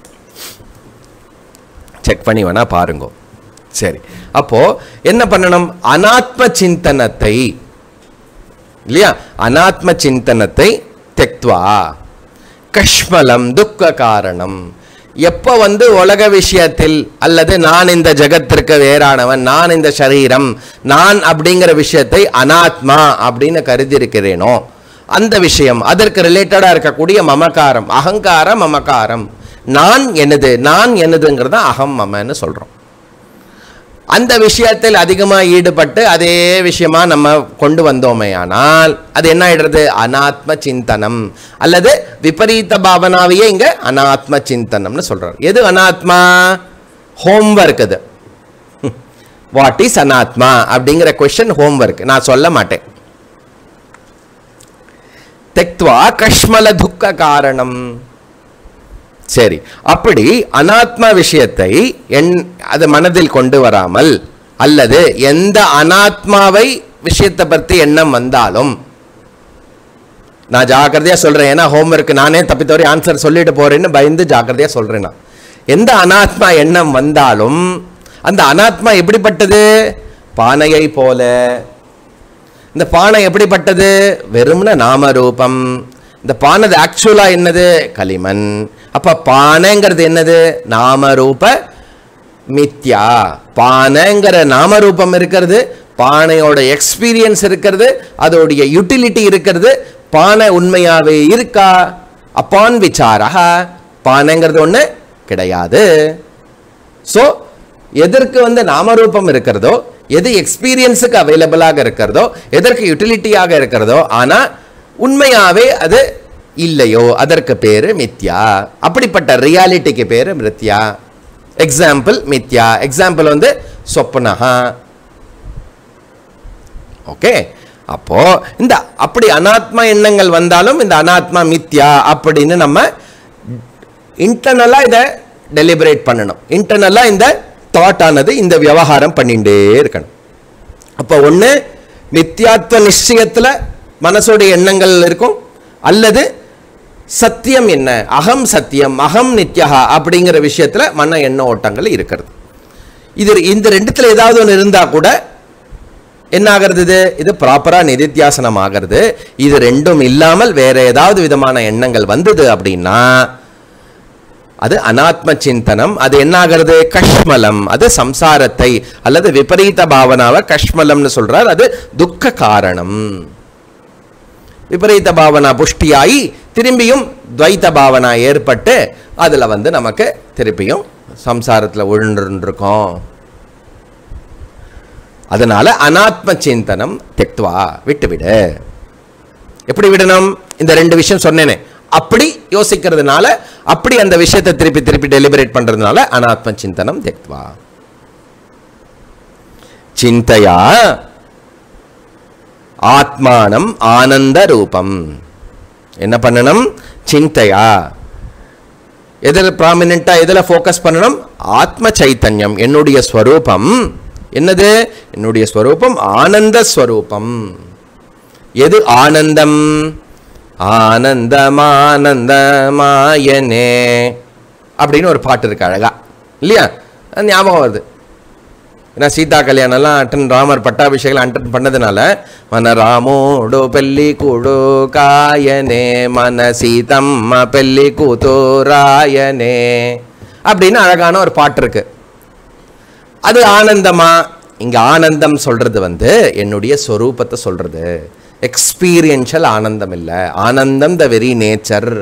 செக் பண்ணி வேணா பாருங்க. சரி, அப்போ என்ன பண்ணணும்? அனாத்ம சிந்தனத்தை இல்லையா, அனாத்ம சிந்தனத்தை தெக்த்வா கஷ்மலம் துக்க காரணம். எப்ப வந்து உலக விஷயத்தில் அல்லது நான் இந்த ஜகத்திற்கு வேறானவன், நான் இந்த சரீரம், நான் அப்படிங்கிற விஷயத்தை அனாத்மா அப்படின்னு கருதி இருக்கிறேனோ அந்த விஷயம், அதற்கு ரிலேட்டடா இருக்கக்கூடிய மமகாரம், அகங்காரம், மமகாரம், நான் எனது, நான் எனதுங்கிறத அகம் மமன்னு சொல்றோம். அந்த விஷயத்தில் அதிகமாக ஈடுபட்டு அதே விஷயமா நம்ம கொண்டு வந்தோமே ஆனால் அது என்ன ஆயிடுறது? அனாத்ம சிந்தனம் அல்லது விபரீத பாவனாவையே இங்க அனாத்ம சிந்தனம்னு சொல்றாரு. எது அனாத்மா? ஹோம்வொர்க். அது வாட் இஸ் அனாத்மா அப்படிங்கிற கொஸ்டின் ஹோம்வொர்க். நான் சொல்ல மாட்டேன். தெக்த்வா கஷ்மல துக்க காரணம். சரி, அப்படி அனாத்மா விஷயத்தை அது மனதில் கொண்டு வராமல் அல்லது எந்த அனாத்மாவை விஷயத்தை பற்றி எண்ணம் வந்தாலும், நான் ஜாக்கிரதையா சொல்றேன், ஏன்னா ஹோம்வொர்க் நானே தப்பித்தவரை ஆன்சர் சொல்லிட்டு போறேன்னு பயந்து ஜாக்கிரதையா சொல்றேன். நான் எந்த அனாத்மா எண்ணம் வந்தாலும் அந்த அனாத்மா எப்படிப்பட்டது? பானையை போல. இந்த பானை எப்படிப்பட்டது? வெறும்ன நாமரூபம். இந்த பானை ஆக்சுவலா என்னது? களிமண். அப்ப பானைங்கிறது என்னது? நாமரூப மித்யா. பானைங்கிற நாமரூபம் இருக்கிறது, பானையோட எக்ஸ்பீரியன்ஸ் இருக்கிறது, அதோடைய யூட்டிலிட்டி இருக்கிறது. பானை உண்மையாவே இருக்கா? அப்பான் விசாரா பானைங்கிறது ஒண்ணு கிடையாது. சோ எதற்கு வந்து நாமரூபம் இருக்கிறதோ, எது எக்ஸ்பீரியன்ஸுக்கு அவைலபிளாக இருக்கிறதோ, எதற்கு யூட்டிலிட்டியாக இருக்கிறதோ, ஆனா உண்மையாவே அது இல்லையோ அதற்கு பேரு மித்யா. அப்படிப்பட்ட ரியாலிட்டிக்கு பேரு மித்யா. எக்ஸாம்பிள் மித்யா. எக்ஸாம்பிள் வந்து சொப்பனஹா. ஓகே, அப்போ இந்த அப்படி அனாத்மா எண்ணங்கள் வந்தாலும் இந்த அனாத்மா மித்யா அப்படின்னு நம்ம இன்டர்னலா இதை டெலிபரேட் பண்ணணும். இன்டர்னலா இந்த தாட் ஆனது இந்த விவகாரம் பண்ணிட்டே இருக்கணும். அப்போ ஒன்று மித்யாத்வ நிச்சயத்துல மனசோடைய எண்ணங்கள் இருக்கும், அல்லது சத்தியம் என்ன, அகம் சத்தியம் அகம் நித்யா அப்படிங்கிற விஷயத்துல மன எண்ண ஓட்டங்கள் இருக்கிறது. இது இந்த ரெண்டுத்துல ஏதாவது ஒன்று இருந்தா கூட என்ன ஆகிறது, இது ப்ராப்பரா நிதித்தியாசனம் ஆகிறது. இது ரெண்டும் இல்லாமல் வேற ஏதாவது விதமான எண்ணங்கள் வந்தது அப்படின்னா அது அனாத்ம சிந்தனம். அது என்ன ஆகிறது, கஷ்மலம். அது சம்சாரத்தை அல்லது விபரீத பாவனாவை கஷ்மலம்னு சொல்றார். அது துக்க காரணம். விபரீத பாவனா புஷ்டியாயி திரும்பியும் துவைத்த பாவனா ஏற்பட்டு அதுல நமக்கு திருப்பியும் சம்சாரத்தில் விழுந்துருக்கோம். அதனால அனாத்ம சிந்தனம் தெக்துவா, விட்டுவிடு. எப்படி விடணும், இந்த ரெண்டு விஷயம் சொன்னேனே, அப்படி யோசிக்கிறதுனால, அப்படி அந்த விஷயத்தை திருப்பி திருப்பி டெலிபரேட் பண்றதுனால அனாத்ம சிந்தனம் தெக்துவா. சிந்தையா ஆத்மானம் ஆனந்த ரூபம். என்ன பண்ணணும், சிந்தையா எதில் ப்ராமினென்ட்டா எதில் ஃபோக்கஸ் பண்ணணும், ஆத்ம சைத்தன்யம். என்னுடைய ஸ்வரூபம் என்னது, என்னுடைய ஸ்வரூபம் ஆனந்த ஸ்வரூபம். எது ஆனந்தம், ஆனந்தமானந்தமாயனே அப்படின்னு ஒரு பாட்டு இருக்கு அழகா இல்லையா, ஞாபகம் வருது. ஏன்னா சீதா கல்யாணம்லாம் அட்டன், ராமர் பட்டாபிஷேகம் அட்டன் பண்ணதுனால மன ராமோடு பெல்லி கூடு காயனே மன சீதம்மா பெல்லி கூத்தோராயனே அப்படின்னு அழகான ஒரு பாட்டு இருக்கு. அது ஆனந்தமா, இங்க ஆனந்தம் சொல்றது என்னுடைய ஸ்வரூபத்தை சொல்றது. எக்ஸ்பீரியன்ஷியல் ஆனந்தம் இல்லை, ஆனந்தம் த வெரி நேச்சர்.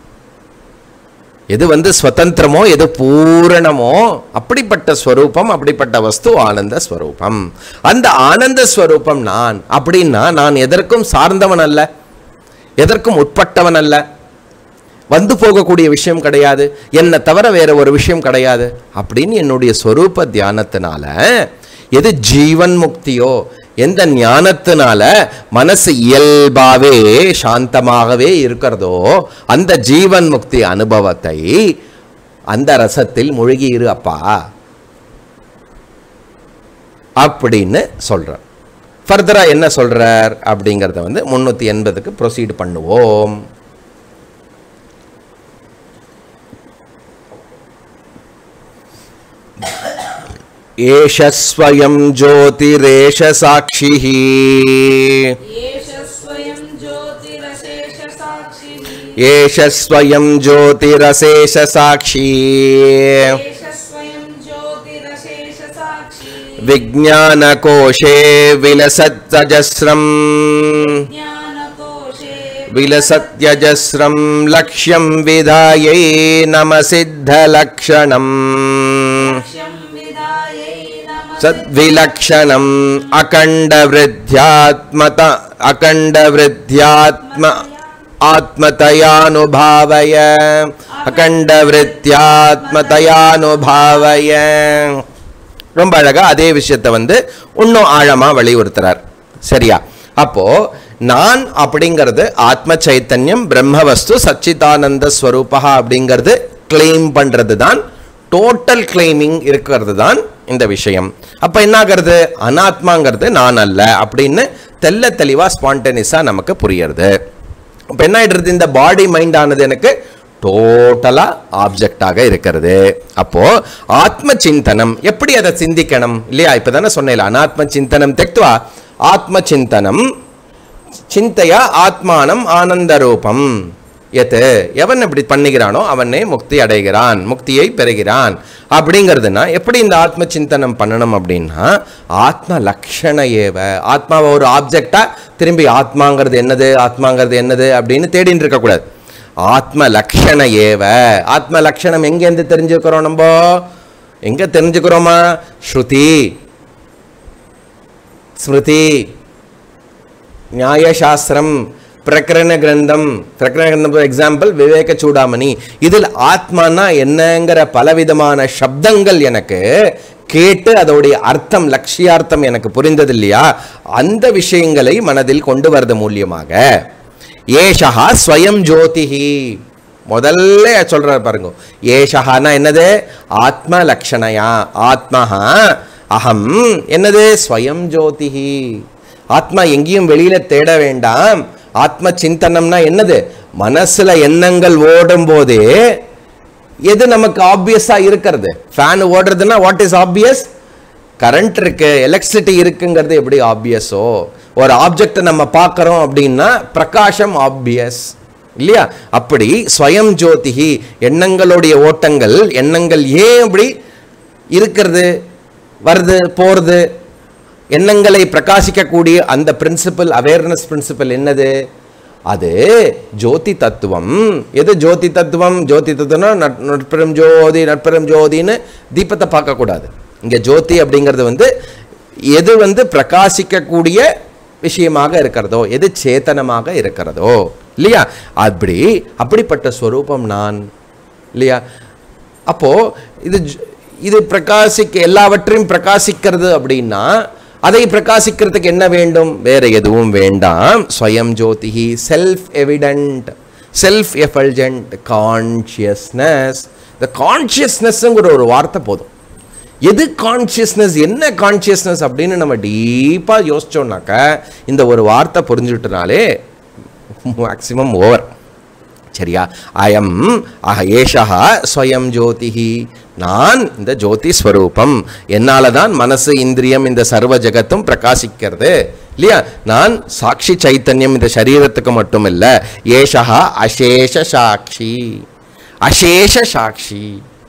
எது ஸ்வதந்திரமோ எது பூரணமோ அப்படிப்பட்ட ஸ்வரூபம், அப்படிப்பட்ட வஸ்து ஆனந்த ஸ்வரூபம். அந்த ஆனந்த ஸ்வரூபம் நான் அப்படின்னா நான் எதற்கும் சார்ந்தவன் அல்ல, எதற்கும் உட்பட்டவன் அல்ல, வந்து போகக்கூடிய விஷயம் கிடையாது, என்னை தவிர வேற ஒரு விஷயம் கிடையாது அப்படின்னு என்னுடைய ஸ்வரூப தியானத்தினால எது ஜீவன் முக்தியோ, எந்த ஞானத்தினால மனசு இயல்பாவே சாந்தமாகவே இருக்கிறதோ அந்த ஜீவன் முக்தி அனுபவத்தை அந்த ரசத்தில் மூழ்கி இரு அப்பா அப்படின்னு சொல்றார். ஃபர்தரா என்ன சொல்றார் அப்படிங்கறத 380க்கு ப்ரொசீட் பண்ணுவோம். ஏஷ ஸ்வயம் ஜோதிரேஷ சாக்ஷிஹ ஏஷ ஸ்வயம் ஜோதிரசேஷ சாக்ஷி விஜ்ஞான கோஷே விலசத்யஜஸ்ரம் விலசத்யஜஸ்ரம் லக்ஷ்யம் விதாயை நம சித்த லக்ஷணம் சத்விலக்ஷணம் அகண்ட விருத்யாத்மத அகண்ட விருத்யாத்ம ஆத்மதயானுபாவய அகண்ட விருத்யாத்மதயானுபாவய. ரொம்ப அழகா அதே விஷயத்தை இன்னும் ஆழமா வலியுறுத்துறார். சரியா? அப்போ நான் அப்படிங்கிறது ஆத்ம சைத்தன்யம் பிரம்மவஸ்து சச்சிதானந்த ஸ்வரூபா அப்படிங்கிறது கிளைம் பண்றது தான், டோட்டல் கிளைமிங் இருக்கிறது தான் இந்த விஷயம். அப்ப என்ன ஆகிறது, அனாத்மாங்கிறது நான் அல்ல அப்படின்னு தெல்ல தெளிவா ஸ்பான்டேனியஸா நமக்கு புரியுறது. அப்ப என்ன ஆயிடுறது, இந்த பாடி மைண்ட் ஆனது எனக்கு டோட்டலா ஆப்ஜெக்டாக இருக்கிறது. அப்போ ஆத்ம சிந்தனம் எப்படி அதை சிந்திக்கணும் இல்லையா, இப்பதானே சொன்னேன் அனாத்ம சிந்தனம் தெக்துவா ஆத்ம சிந்தனம் சிந்தையா ஆத்மானம் ஆனந்த ரூபம். எவன் இப்படி பண்ணுகிறானோ அவனே முக்தி அடைகிறான், முக்தியை பெறுகிறான். அப்படிங்கிறதுனா எப்படி இந்த ஆத்ம சிந்தனம் பண்ணணும் அப்படின்னா, ஆத்ம லக்ஷண ஏவ, ஆத்மாவை ஒரு ஆப்ஜெக்டா திரும்பி ஆத்மாங்கிறது என்னது ஆத்மாங்கிறது என்னது அப்படின்னு தேடிட்டு இருக்க கூடாது. ஆத்ம லக்ஷண ஏவ, ஆத்ம லக்ஷணம் எங்கேருந்து தெரிஞ்சுக்கிறோம், நம்ம எங்க தெரிஞ்சுக்கிறோமா, ஸ்ருதி ஸ்மிருதி நியாயசாஸ்திரம் பிரகரண கிரந்தம். பிரகரண கிரந்தம் எக்ஸாம்பிள் விவேக சூடாமணி. இதில் ஆத்மானா என்னங்கிற பலவிதமான சப்தங்கள் எனக்கு கேட்டு அதோடைய அர்த்தம் லட்சியார்த்தம் எனக்கு புரிந்தது இல்லையா, அந்த விஷயங்களை மனதில் கொண்டு வரது மூலியமாக ஏஷஹா ஸ்வயம் ஜோதிஹி. முதல்ல சொல்ற பாருங்க, ஏஷஹானா என்னது, ஆத்ம லக்ஷணையா, ஆத்மஹா அகம் என்னது, ஸ்வயம் ஜோதிஹி. ஆத்மா எங்கேயும் வெளியில தேட வேண்டாம். ஆத்ம சிந்தனம்னா என்னது, மனசுல எண்ணங்கள் ஓடும் போதே எது நமக்கு ஆப்வியஸா இருக்கிறது. ஃபேன் ஓடுறதுன்னா வாட் இஸ் ஆப்வியஸ், கரண்ட் இருக்கு, எலக்ட்ரிசிட்டி இருக்குங்கிறது எப்படி ஆப்வியஸோ, ஒரு ஆப்ஜெக்ட் நம்ம பார்க்கறோம் அப்படின்னா பிரகாசம் ஆப்வியஸ் இல்லையா. அப்படி ஸ்வயம் ஜோதிஹி, எண்ணங்களுடைய ஓட்டங்கள், எண்ணங்கள் ஏன் அப்படி இருக்கிறது, வருது போறது, எண்ணங்களை பிரகாசிக்கக்கூடிய அந்த பிரின்சிபல், அவேர்னஸ் பிரின்சிபல் என்னது, அது ஜோதி தத்துவம். எது ஜோதி தத்துவம், ஜோதி தத்துவம்னா நட்பெரும் ஜோதி, நட்பெரும் ஜோதின்னு தீபத்தை பார்க்கக்கூடாது. இங்க ஜோதி அப்படிங்கிறது வந்து எது பிரகாசிக்கக்கூடிய விஷயமாக இருக்கிறதோ, எது சேத்தனமாக இருக்கிறதோ இல்லையா, அப்படிப்பட்ட ஸ்வரூபம் நான் இல்லையா. அப்போ இது பிரகாசிக்க, எல்லாவற்றையும் பிரகாசிக்கிறது அப்படின்னா அதை பிரகாசிக்கிறதுக்கு என்ன வேண்டும், வேற எதுவும் வேண்டாம். ஸ்வயம் ஜோதிஹி, self evident, self effulgent consciousness. இந்த கான்ஷியஸ்னஸ்ங்கிற ஒரு வார்த்தை போதும். எது கான்ஷியஸ்னஸ், என்ன கான்ஷியஸ்னஸ் அப்படின்னு நம்ம டீப்பா யோசிச்சோம்னாக்க இந்த ஒரு வார்த்தை புரிஞ்சுட்டனாலே மேக்சிமம் ஓவர். சரியா, அயம் ஏஷஹா ஸ்வயம் ஜோதிஹி, நான் இந்த ஜோதி ஸ்வரூபம், என்னால தான் மனசு இந்திரியம் இந்த சர்வ ஜகத்தும் பிரகாசிக்கிறது இல்லையா. நான் சாட்சி சைத்தன்யம் இந்த சரீரத்துக்கு மட்டும் இல்ல. ஏஷஹா அசேஷ சாட்சி, அசேஷ சாட்சி.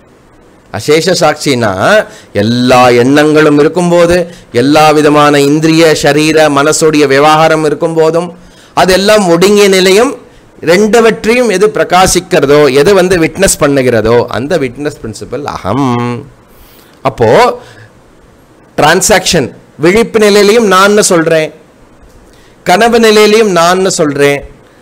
அசேஷ சாட்சினா எல்லா எண்ணங்களும் இருக்கும்போது, எல்லா விதமான இந்திரிய சரீர மனசுடைய விவகாரம் இருக்கும் போதும், அதெல்லாம் ஒடுங்கிய நிலையும் ரெண்டவற்றையும் எது பிரகாசிக்கிறதோ, எது விட்னஸ் பண்ணுகிறதோ அந்த விட்னஸ் பிரின்சிபல் அகம். அப்போ டிரான்சாக்ஷன் விழிப்பு நிலையிலையும் நான் சொல்றேன், கனவு நிலையிலையும் நான் சொல்றேன்,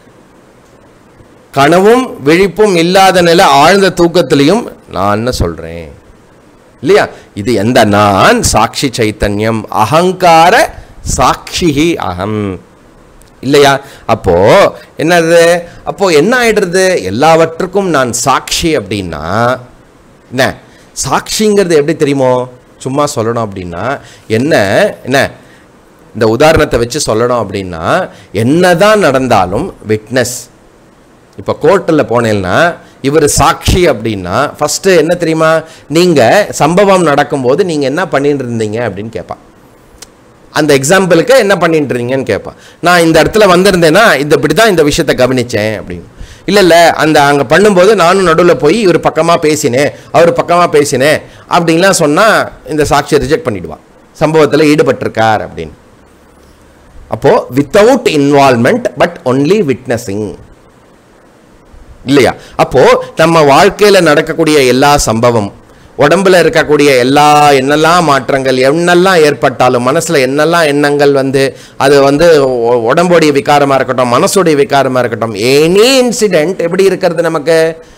கனவும் விழிப்பும் இல்லாத நிலை ஆழ்ந்த தூக்கத்திலையும் நான் சொல்றேன் இல்லையா. இது எந்த நான், சாட்சி சைத்தன்யம், அகங்கார சாட்சி அகம் இல்லையா. அப்போ என்னது, அப்போ என்ன ஆயிடுறது, எல்லாவற்றுக்கும் நான் சாட்சி அப்படின்னா என்ன, சாட்சிங்கிறது எப்படி தெரியுமோ, சும்மா சொல்லணும் அப்படின்னா என்ன, இந்த உதாரணத்தை வச்சு சொல்லணும் அப்படின்னா, என்னதான் நடந்தாலும் விட்னஸ். இப்போ கோர்ட்டில் போனேன்னா இவர் சாட்சி அப்படின்னா ஃபர்ஸ்ட் என்ன தெரியுமா, நீங்க சம்பவம் நடக்கும்போது நீங்க என்ன பண்ணிட்டு இருந்தீங்க அப்படின்னு கேட்பான். அந்த எக்ஸாம்பிளுக்கு என்ன பண்ணிட்டு இருந்தீங்கன்னு கேட்பான். நான் இந்த இடத்துல வந்திருந்தேன்னா இப்படிதான் இந்த விஷயத்தை கவனிச்சேன் அப்படின்னு. இல்லை அங்கே பண்ணும்போது நானும் நடுவில் போய் இவர் பக்கமாக பேசினேன், அவர் பக்கமாக பேசினேன் அப்படின்லாம் சொன்னால் இந்த சாட்சியை ரிஜெக்ட் பண்ணிடுவான், சம்பவத்தில் ஈடுபட்டிருக்கார் அப்படின்னு. அப்போ without involvement but only witnessing இல்லையா. அப்போ நம்ம வாழ்க்கையில நடக்கக்கூடிய எல்லா சம்பவம், உடம்புல இருக்கக்கூடிய எல்லா என்னெல்லாம் மாற்றங்கள் என்னெல்லாம் ஏற்பட்டாலும், மனசுல என்னெல்லாம் எண்ணங்கள் அது உடம்புடைய விகாரமா இருக்கட்டும், மனசுடைய விகாரமா இருக்கட்டும், எனி இன்சிடென்ட் எப்படி இருக்கிறது நமக்கு,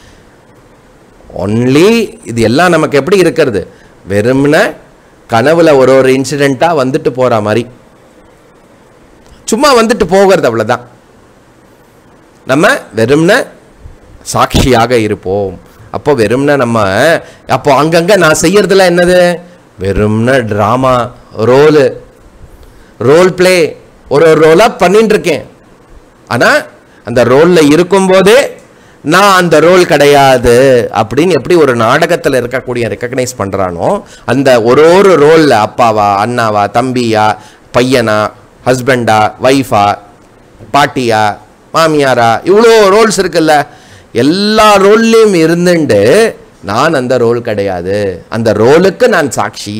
ஒன்லி இது எல்லாம் நமக்கு எப்படி இருக்கிறது, வெறும்ன கனவுல ஒரு இன்சிடென்ட்டா வந்துட்டு போற மாதிரி, சும்மா வந்துட்டு போகிறது, அவ்வளவுதான். நம்ம வெறும்ன சாட்சியாக இருப்போம். அப்போ வெறும்ன நம்ம அப்போ அங்கங்க நான் செய்யறதுல என்னது, வெறும்ன டிராமா, ரோல் பிளே, ஒரு ரோலா பண்ணிட்டு இருக்கேன். ஆனா அந்த ரோல்ல இருக்கும் போதே நான் அந்த ரோல் கிடையாது அப்படின்னு எப்படி ஒரு நாடகத்தில் இருக்கக்கூடிய ரெக்கக்னைஸ் பண்றானோ, அந்த ஒரு ரோல்ல அப்பாவா, அண்ணாவா, தம்பியா, பையனா, ஹஸ்பண்டா, வைஃபா, பாட்டியா, மாமியாரா, இவ்வளோ ரோல்ஸ் இருக்குல்ல, எல்லா ரோல்லையும் இருந்துட்டு நான் அந்த ரோல் கிடையாது, அந்த ரோலுக்கு நான் சாட்சி.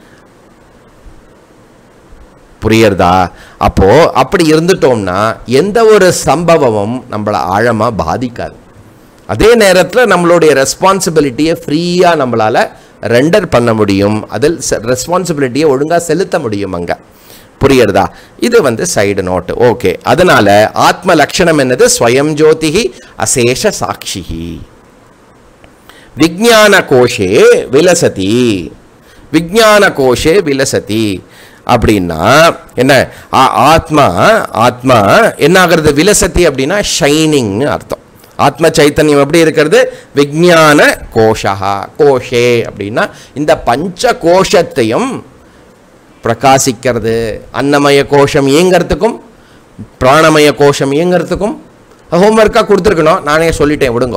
புரியறதா? அப்போ அப்படி இருந்துட்டோம்னா எந்த ஒரு சம்பவமும் நம்மளை ஆழமா பாதிக்காது. அதே நேரத்தில் நம்மளுடைய ரெஸ்பான்சிபிலிட்டியை ஃப்ரீயா நம்மளால ரெண்டர் பண்ண முடியும், அதில் ரெஸ்பான்சிபிலிட்டியை ஒழுங்கா செலுத்த முடியும் அங்க. புரியுறதா? இது சைடு நோட். ஓகே, அதனால ஆத்ம லட்சணம் என்னது, ஸ்வயம் ஜோதிஹி அசேஷ சாட்சிஹி. விஞ்ஞான கோஷே விலசதி. விஞ்ஞான கோஷே விலசதி. அப்படின்னா என்ன, ஆத்மா ஆத்மா என்ன ஆகிறது, விலசதி அப்படின்னா ஷைனிங்னு அர்த்தம். ஆத்ம சைத்தன்யம் எப்படி இருக்கிறது, விஞ்ஞான கோஷா, கோஷே அப்படின்னா இந்த பஞ்ச கோஷத்தையும் பிரகாசிக்கிறது. அன்னமய கோஷம் இயங்கிறதுக்கும் பிராணமய கோஷம் இயங்கிறதுக்கும் ஹோம்ஒர்க்காக கொடுத்துருக்கணும், நானே சொல்லிட்டேன் விடுங்க.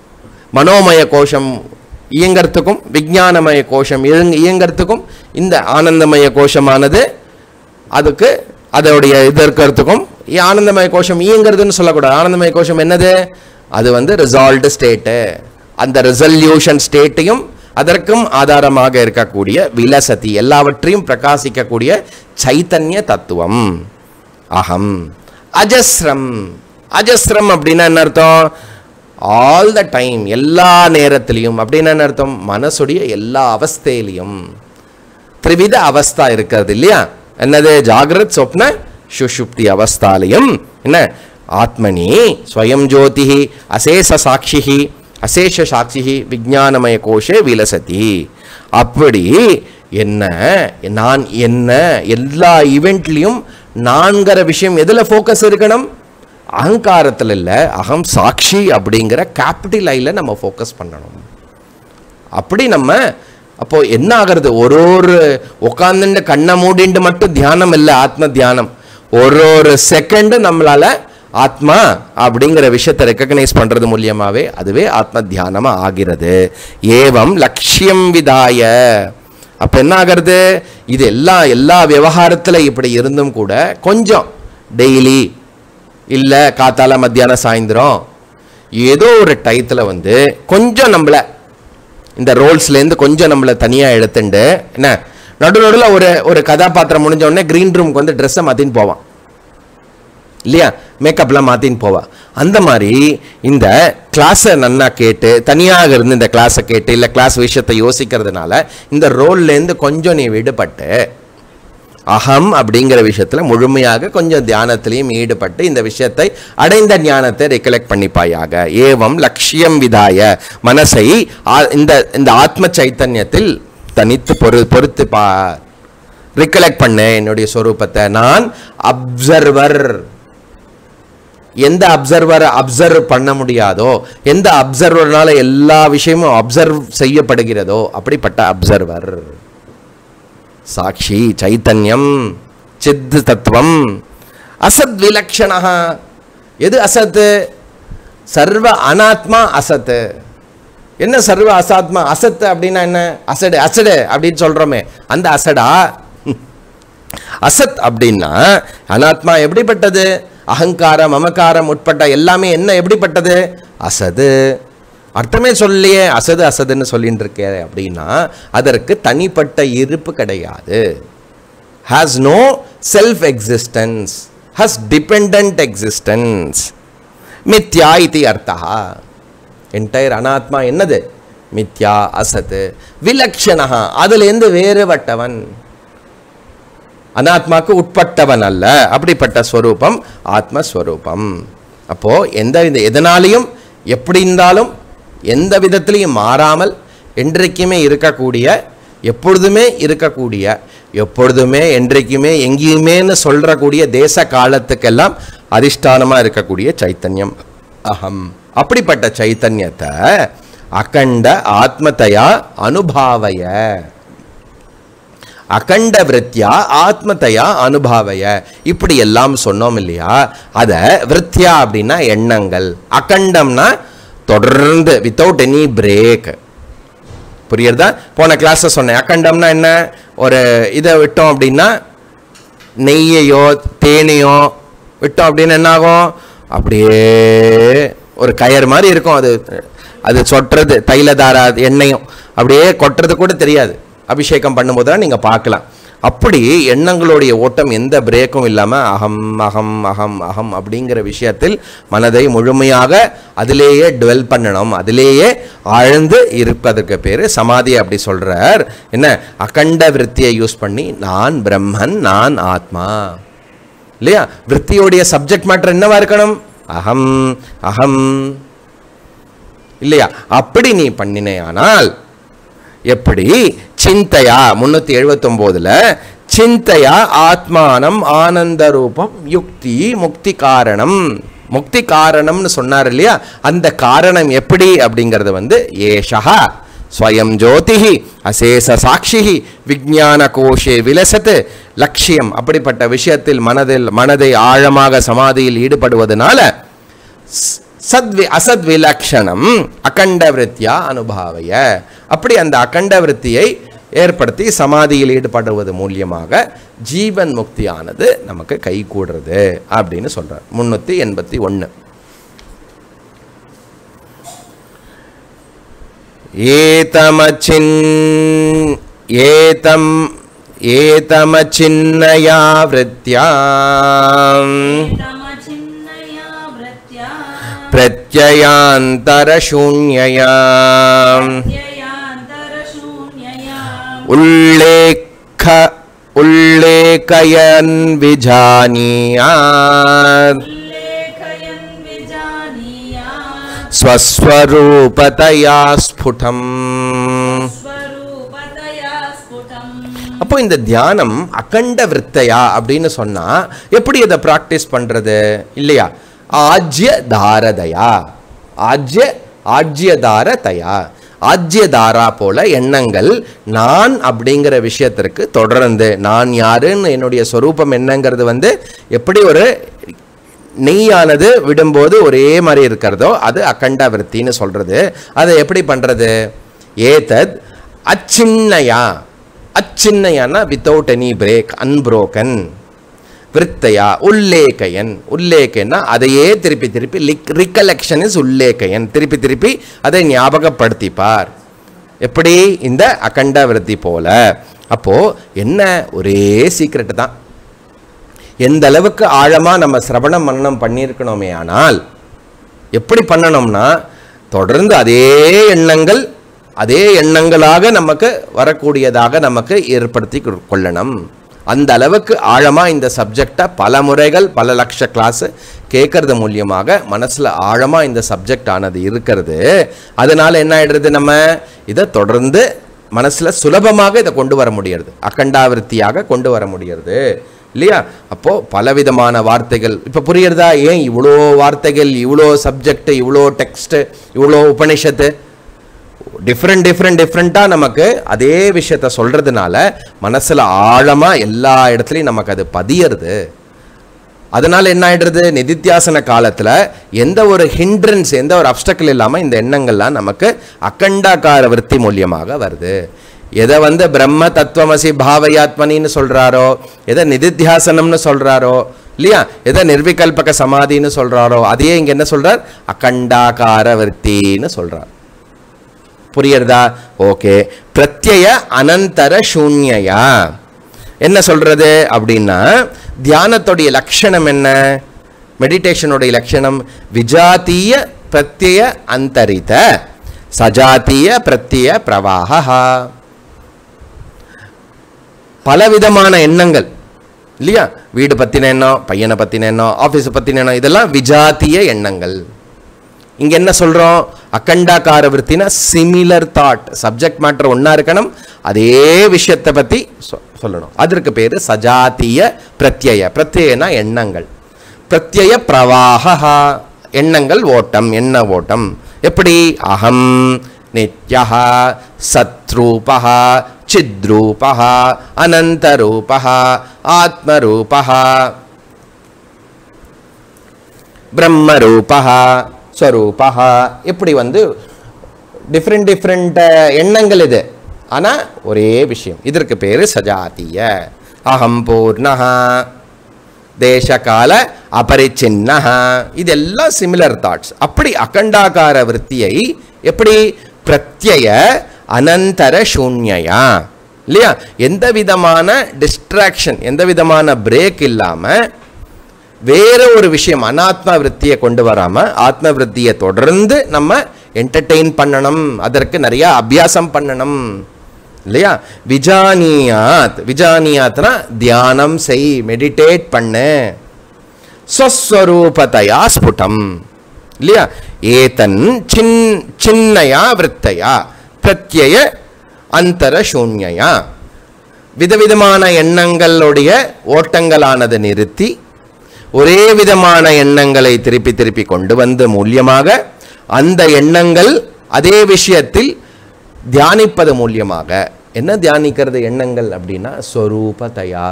மனோமய கோஷம் இயங்கிறதுக்கும் விஞ்ஞானமய கோஷம் இயங்கிறதுக்கும் இந்த ஆனந்தமய கோஷமானது அதுக்கு அதோடைய இது இருக்கிறதுக்கும், ஆனந்தமய கோஷம் இயங்கிறதுன்னு சொல்லக்கூடாது. ஆனந்தமய கோஷம் என்னது, அது வந்து ரிசால்வ்டு ஸ்டேட்டு. அந்த ரிசல்யூஷன் ஸ்டேட்டையும் அதற்கும் ஆதாரமாக இருக்கக்கூடிய விலசதி, எல்லாவற்றையும் பிரகாசிக்கக்கூடிய சைத்தன்ய தத்துவம் அகம். அஜஸ்ரம், அஜஸ்ரம் அப்படின்னா என்ன அர்த்தம், ஆல் த டைம், எல்லா நேரத்திலையும். அப்படின்னா என்ன அர்த்தம், மனசுடைய எல்லா அவஸ்தையிலையும். த்ரிவித அவஸ்தா இருக்கிறது இல்லையா, என்னது, ஜாகிரத் சொப்ன சுஷுப்தி அவஸ்தாலையும் என்ன, ஆத்மனி ஸ்வயம் ஜோதிஹி அசேஷ சாட்சிஹி அசேஷ சாட்சிஹி விஞ்ஞானமய கோஷே விலசதி. அப்படி என்ன, நான் என்ன, எல்லா ஈவெண்ட்லையும் நான்கிற விஷயம் எதில் ஃபோக்கஸ் இருக்கணும், அகங்காரத்தில் இல்லை, அகம் சாட்சி அப்படிங்கிற கேபிட்டல் ஐயில் நம்ம ஃபோக்கஸ் பண்ணணும். அப்படி நம்ம அப்போ என்ன ஆகிறது, ஒரு உட்காந்துட்டு கண்ணை மூடிண்டு மட்டும் தியானம் இல்லை, ஆத்ம தியானம். ஒரு செகண்டு நம்மளால ஆத்மா அப்படிங்கிற விஷயத்தை ரெக்கக்னைஸ் பண்றது மூலியமாவே அதுவே ஆத்ம தியானமா ஆகிறது. ஏவம் லட்சியம் விதாய. அப்ப என்ன ஆகிறது, இது எல்லா விவகாரத்துல இப்படி இருந்தும் கூட கொஞ்சம் டெய்லி இல்ல காத்தால மத்தியானம் சாயந்தரம் ஏதோ ஒரு டயத்துல வந்து கொஞ்சம் நம்மள இந்த ரோல்ஸ்லேருந்து கொஞ்சம் நம்மளை தனியாக எடுத்துட்டு என்ன, நடுநடுவில் ஒரு கதாபாத்திரம் முடிஞ்ச உடனே க்ரீன் ரூமுக்கு வந்து ட்ரெஸ்ஸை மாற்றின்னு போவான் இல்லையா, மேக்கப்லாம் மாற்றின்னு போவான். அந்த மாதிரி இந்த கிளாஸை நன்னா கேட்டு தனியாக இருந்து இந்த கிளாஸை கேட்டு இல்லை கிளாஸ் விஷயத்தை யோசிக்கிறதுனால இந்த ரோல்லேருந்து கொஞ்சம் நீ விடுபட்டு அகம் அப்படிங்கிற விஷயத்தில் முழுமையாக கொஞ்சம் தியானத்திலையும் ஈடுபட்டு இந்த விஷயத்தை அடைந்த ஞானத்தை ரெக்கலெக்ட் பண்ணிப்பாயாக. ஏவம் லட்சியம் விதாய, மனசை இந்த ஆத்ம சைத்தன்யத்தில் தனித்து பொறுத்து பார், ரிகலெக்ட் பண்ண என்னுடைய சொரூபத்தை. நான் அப்சர்வர். எந்த அப்சர்வரை அப்சர்வ் பண்ண முடியாதோ, எந்த அப்சர்வர்னால எல்லா விஷயமும் அப்சர்வ் செய்யப்படுகிறதோ அப்படிப்பட்ட அப்சர்வர் சாட்சி சைத்தன்யம் சித் தத்துவம். அசத் விலக்ஷணா. எது அசத், சர்வ அனாத்மா அசத். என்ன சர்வ அசாத்மா, அசத் அப்படின்னா என்ன, அசடு அசடு அப்படின்னு சொல்றோமே அந்த அசடா. அசத் அப்படின்னா அனாத்மா எப்படிப்பட்டது, அகங்காரம் மமக்காரம் உட்பட்ட எல்லாமே என்ன எப்படிப்பட்டது, அசது. அர்த்தமே சொல்லியே அசது அசதுன்னு சொல்லிட்டு இருக்கே அப்படின்னா அதற்கு தனிப்பட்ட இருப்பு கிடையாது. has no self existence, has dependent existence. மித்யா இதி அர்த்தா. என்டையர் அனாத்மா என்னது, மித்யா அசத். விலக்ஷணா, அதுலேருந்து வேறுபட்டவன், அனாத்மாக்கு உட்பட்டவன் அல்ல, அப்படிப்பட்ட ஸ்வரூபம் ஆத்மஸ்வரூபம். அப்போ எதனாலையும் எப்படி இருந்தாலும் எந்த விதத்திலையும் மாறாமல் என்றைக்குமே இருக்கக்கூடிய, எப்பொழுதுமே இருக்கக்கூடிய, எப்பொழுதுமே என்றைக்குமே எங்கேயுமேன்னு சொல்றக்கூடிய தேச காலத்துக்கெல்லாம் அதிஷ்டானமாக இருக்கக்கூடிய சைத்தன்யம் அகம். அப்படிப்பட்ட சைத்தன்யத்தை அகண்ட ஆத்மதையா அனுபாவய, அகண்ட விருத்தியா ஆத்மதையா அனுபாவய, இப்படி எல்லாம் சொன்னோம் இல்லையா. அத விருத்தியா அப்படின்னா எண்ணங்கள், அகண்டம்னா தொடர்ந்து வித்தவுட் எனி பிரேக். புரியுறதா? போன கிளாஸை சொன்னேன். அகண்டம்னா என்ன, ஒரு இதை விட்டோம் அப்படின்னா நெய்யையோ தேனையோ விட்டோம் அப்படின்னு என்ன ஆகும், அப்படியே ஒரு கயர் மாதிரி இருக்கும். அது சொட்டுறது தைலதாரா எண்ணெயும் அப்படியே கொட்டுறது கூட தெரியாது. அபிஷேகம் பண்ணும்போது தான் நீங்கள் பார்க்கலாம். அப்படி எண்ணங்களுடைய ஓட்டம் எந்த பிரேக்கும் இல்லாமல் அகம் அகம் அகம் அகம் அப்படிங்கிற விஷயத்தில் மனதை முழுமையாக அதிலேயே டுவெல் பண்ணணும், அதிலேயே ஆழ்ந்து இருப்பதற்கு பேர் சமாதி. அப்படி சொல்கிறார். என்ன, அகண்ட விருத்தியை யூஸ் பண்ணி நான் பிரம்மன் நான் ஆத்மா இல்லையா. விருத்தியோடைய சப்ஜெக்ட் மேட்டர் என்னவா இருக்கணும், அகம் அகம் இல்லையா. அப்படி நீ பண்ணினேயானால் எப்படி சிந்தையா 379ல சிந்தையா ஆத்மானம் ஆனந்த ரூபம் யுக்தி முக்தி காரணம். முக்தி காரணம்னு சொன்னார் இல்லையா, அந்த காரணம் எப்படி அப்படிங்கிறது வந்து ஏஷா ஸ்வயம் ஜோதிஹி அசேஷ சாட்சிஹி விஞ்ஞான கோஷே விலசத்து லட்சியம். அப்படிப்பட்ட விஷயத்தில் மனதை ஆழமாக சமாதியில் ஈடுபடுவதனால அசத்விலக்ஷணம் அகண்ட விருத்தியா அனுபாவைய. அப்படி அந்த அகண்ட விருத்தியை ஏற்படுத்தி சமாதியில் ஈடுபடுவது மூலியமாக ஜீவன் முக்தியானது நமக்கு கை கூடுறது அப்படின்னு சொல்றார். 381 ஏதமச்சின்னயா விருத்யா பிரத்யயாந்தரசூன்யயா உல்லேಖಯನ್ ವಿಜಾನೀಯಾತ್ ஸ்வஸ்வரூபதயா ஸ்புடம். அப்போ இந்த தியானம் அகண்ட விருத்தையா அப்படின்னு சொன்னா எப்படி இதை பிராக்டிஸ் பண்றது இல்லையா? ஆஜ்ய தாரதயா, ஆஜ்ய தாரதயா, ஆஜ்யதாரா போல எண்ணங்கள் நான் அப்படிங்கிற விஷயத்திற்கு தொடர்ந்து நான் யாருன்னு என்னுடைய சொரூபம் என்னங்கிறது வந்து எப்படி ஒரு நெய்யானது விடும்போது ஒரே மாதிரி இருக்கிறதோ அது அகண்ட விருத்தின்னு சொல்றது. அதை எப்படி பண்றது? ஏதத் அச்சின்னையா, அச்சின்னையானா வித்தவுட் எனி பிரேக், அன்புரோக்கன். விருத்தையா உல்லேகயன், உல்லேகன்னா அதையே திருப்பி திருப்பி ரிகலெக்ஷன் இஸ் உல்லேகயன், திருப்பி திருப்பி அதை ஞாபகப்படுத்திப்பார். எப்படி? இந்த அகண்ட விருத்தி போல. அப்போ என்ன ஒரே சீக்ரெட் தான். எந்த அளவுக்கு ஆழமா நம்ம சிரவணம் மனனம் பண்ணியிருக்கணுமே, ஆனால் எப்படி பண்ணணும்னா தொடர்ந்து அதே எண்ணங்கள் அதே எண்ணங்களாக நமக்கு வரக்கூடியதாக நமக்கு ஏற்படுத்தி கொள்ளணும். அந்த அளவுக்கு ஆழமா இந்த சப்ஜெக்டை பல முறைகள் பல லட்ச கிளாஸ் கேட்கறது மூலியமாக மனசுல ஆழமா இந்த சப்ஜெக்ட் ஆனது இருக்கிறது. அதனால என்ன ஆயிடுறது, நம்ம இதை தொடர்ந்து மனசுல சுலபமாக இதை கொண்டு வர முடியாது, அகண்டாவிருத்தியாக கொண்டு வர முடியாது இல்லையா? அப்போ பலவிதமான வார்த்தைகள் இப்ப புரியுறதா? ஏன் இவ்வளோ வார்த்தைகள், இவ்வளோ சப்ஜெக்ட், இவ்வளோ டெக்ஸ்ட், இவ்வளோ உபனிஷத்து, டிஃப்ரெண்டா நமக்கு அதே விஷயத்த சொல்றதுனால மனசுல ஆழமா எல்லா இடத்துலையும் நமக்கு அது பதியறது. அதனால என்ன ஆயிடுறது, நிதித்தியாசன காலத்துல எந்த ஒரு ஹிண்ட்ரன்ஸ், எந்த ஒரு அப்டக்கிள் இல்லாம இந்த எண்ணங்கள்லாம் நமக்கு அகண்டாகார விருத்தி மூலியமாக வருது. எதை வந்து பிரம்ம தத்துவமசி பாவயாத்மனின்னு சொல்றாரோ, எதை நிதித்தியாசனம்னு சொல்றாரோ இல்லையா, எதை நிர்விகல்பக சமாதின்னு சொல்றாரோ, அதையே இங்க என்ன சொல்றார், அகண்டாகார விருத்தின்னு சொல்றார். புரியுறதா? ஓகே. பிரத்யய அனந்தர சூன்யயா என்ன சொல்றது அப்படின்னா, தியானத்துடைய லட்சணம் என்ன, மெடிடேஷனுடைய லட்சணம் விஜாத்திய பிரத்யய அந்தரித சஜாத்திய பிரத்யய பிரவாஹா. பலவிதமான எண்ணங்கள் இல்லையா, வீடு பத்தின எண்ணம், பையனை பத்தின எண்ணம், ஆபீஸ் பத்தின எண்ணம், இதெல்லாம் விஜாத்திய எண்ணங்கள். இங்க என்ன சொல்றோம், அகண்டாகார விருத்தினா சிமிலர் தாட், சப்ஜெக்ட் மேட்டர் ஒன்னா இருக்கணும், அதே விஷயத்தை பத்தி சொல்லணும். அதற்கு பேரு சஜாத்திய பிரத்யய. பிரத்யனா எண்ணங்கள், பிரத்யய பிரவாஹா எண்ணங்கள் ஓட்டம், எண்ண ஓட்டம். எப்படி? அகம் நித்யஹ சத்ரூபஹ சித்ரூபஹ அனந்தரூபஹ ஆத்மரூபஹ பிரம்மரூபஹ ஸ்வரூபஹ. இப்படி வந்து டிஃப்ரெண்ட் எண்ணங்கள் இது, ஆனா ஒரே விஷயம். இதற்கு பேரு சஜாத்திய. அகம் பூர்ணஹ தேசகால அபரிச்சின்னஹ, இதெல்லாம் சிமிலர் தாட்ஸ். அப்படி அகண்டாகார விருத்தியை எப்படி பிரத்யய அனந்தர சூன்யயா இல்லையா, எந்த விதமான டிஸ்ட்ராக்ஷன், எந்த விதமான பிரேக் இல்லாம வேற ஒரு விஷயம் அனாத்மா விருத்தியை கொண்டு வராம ஆத்ம விருத்தியை தொடர்ந்து நம்ம என்டர்டெயின் பண்ணணும், அதற்கு நிறைய அபியாசம் பண்ணணும் இல்லையா. விஜானியாத், விஜானியாத்னா தியானம் செய், மெடிடேட் பண்ணு. ஸ்வஸ்வரூபதயா ஸ்புடம் இல்லையா. ஏதன் சின்னயா விருத்தையா பிரத்யய அந்தர சூன்யயா. விதவிதமான எண்ணங்களுடைய ஓட்டங்களானது நிறுத்தி ஒரே விதமான எண்ணங்களை திருப்பி திருப்பி கொண்டு வந்து மூலியமாக அந்த எண்ணங்கள் அதே விஷயத்தில் தியானிப்பது மூலியமாக. என்ன தியானிக்கிறது எண்ணங்கள் அப்படின்னா ஸ்வரூபதயா.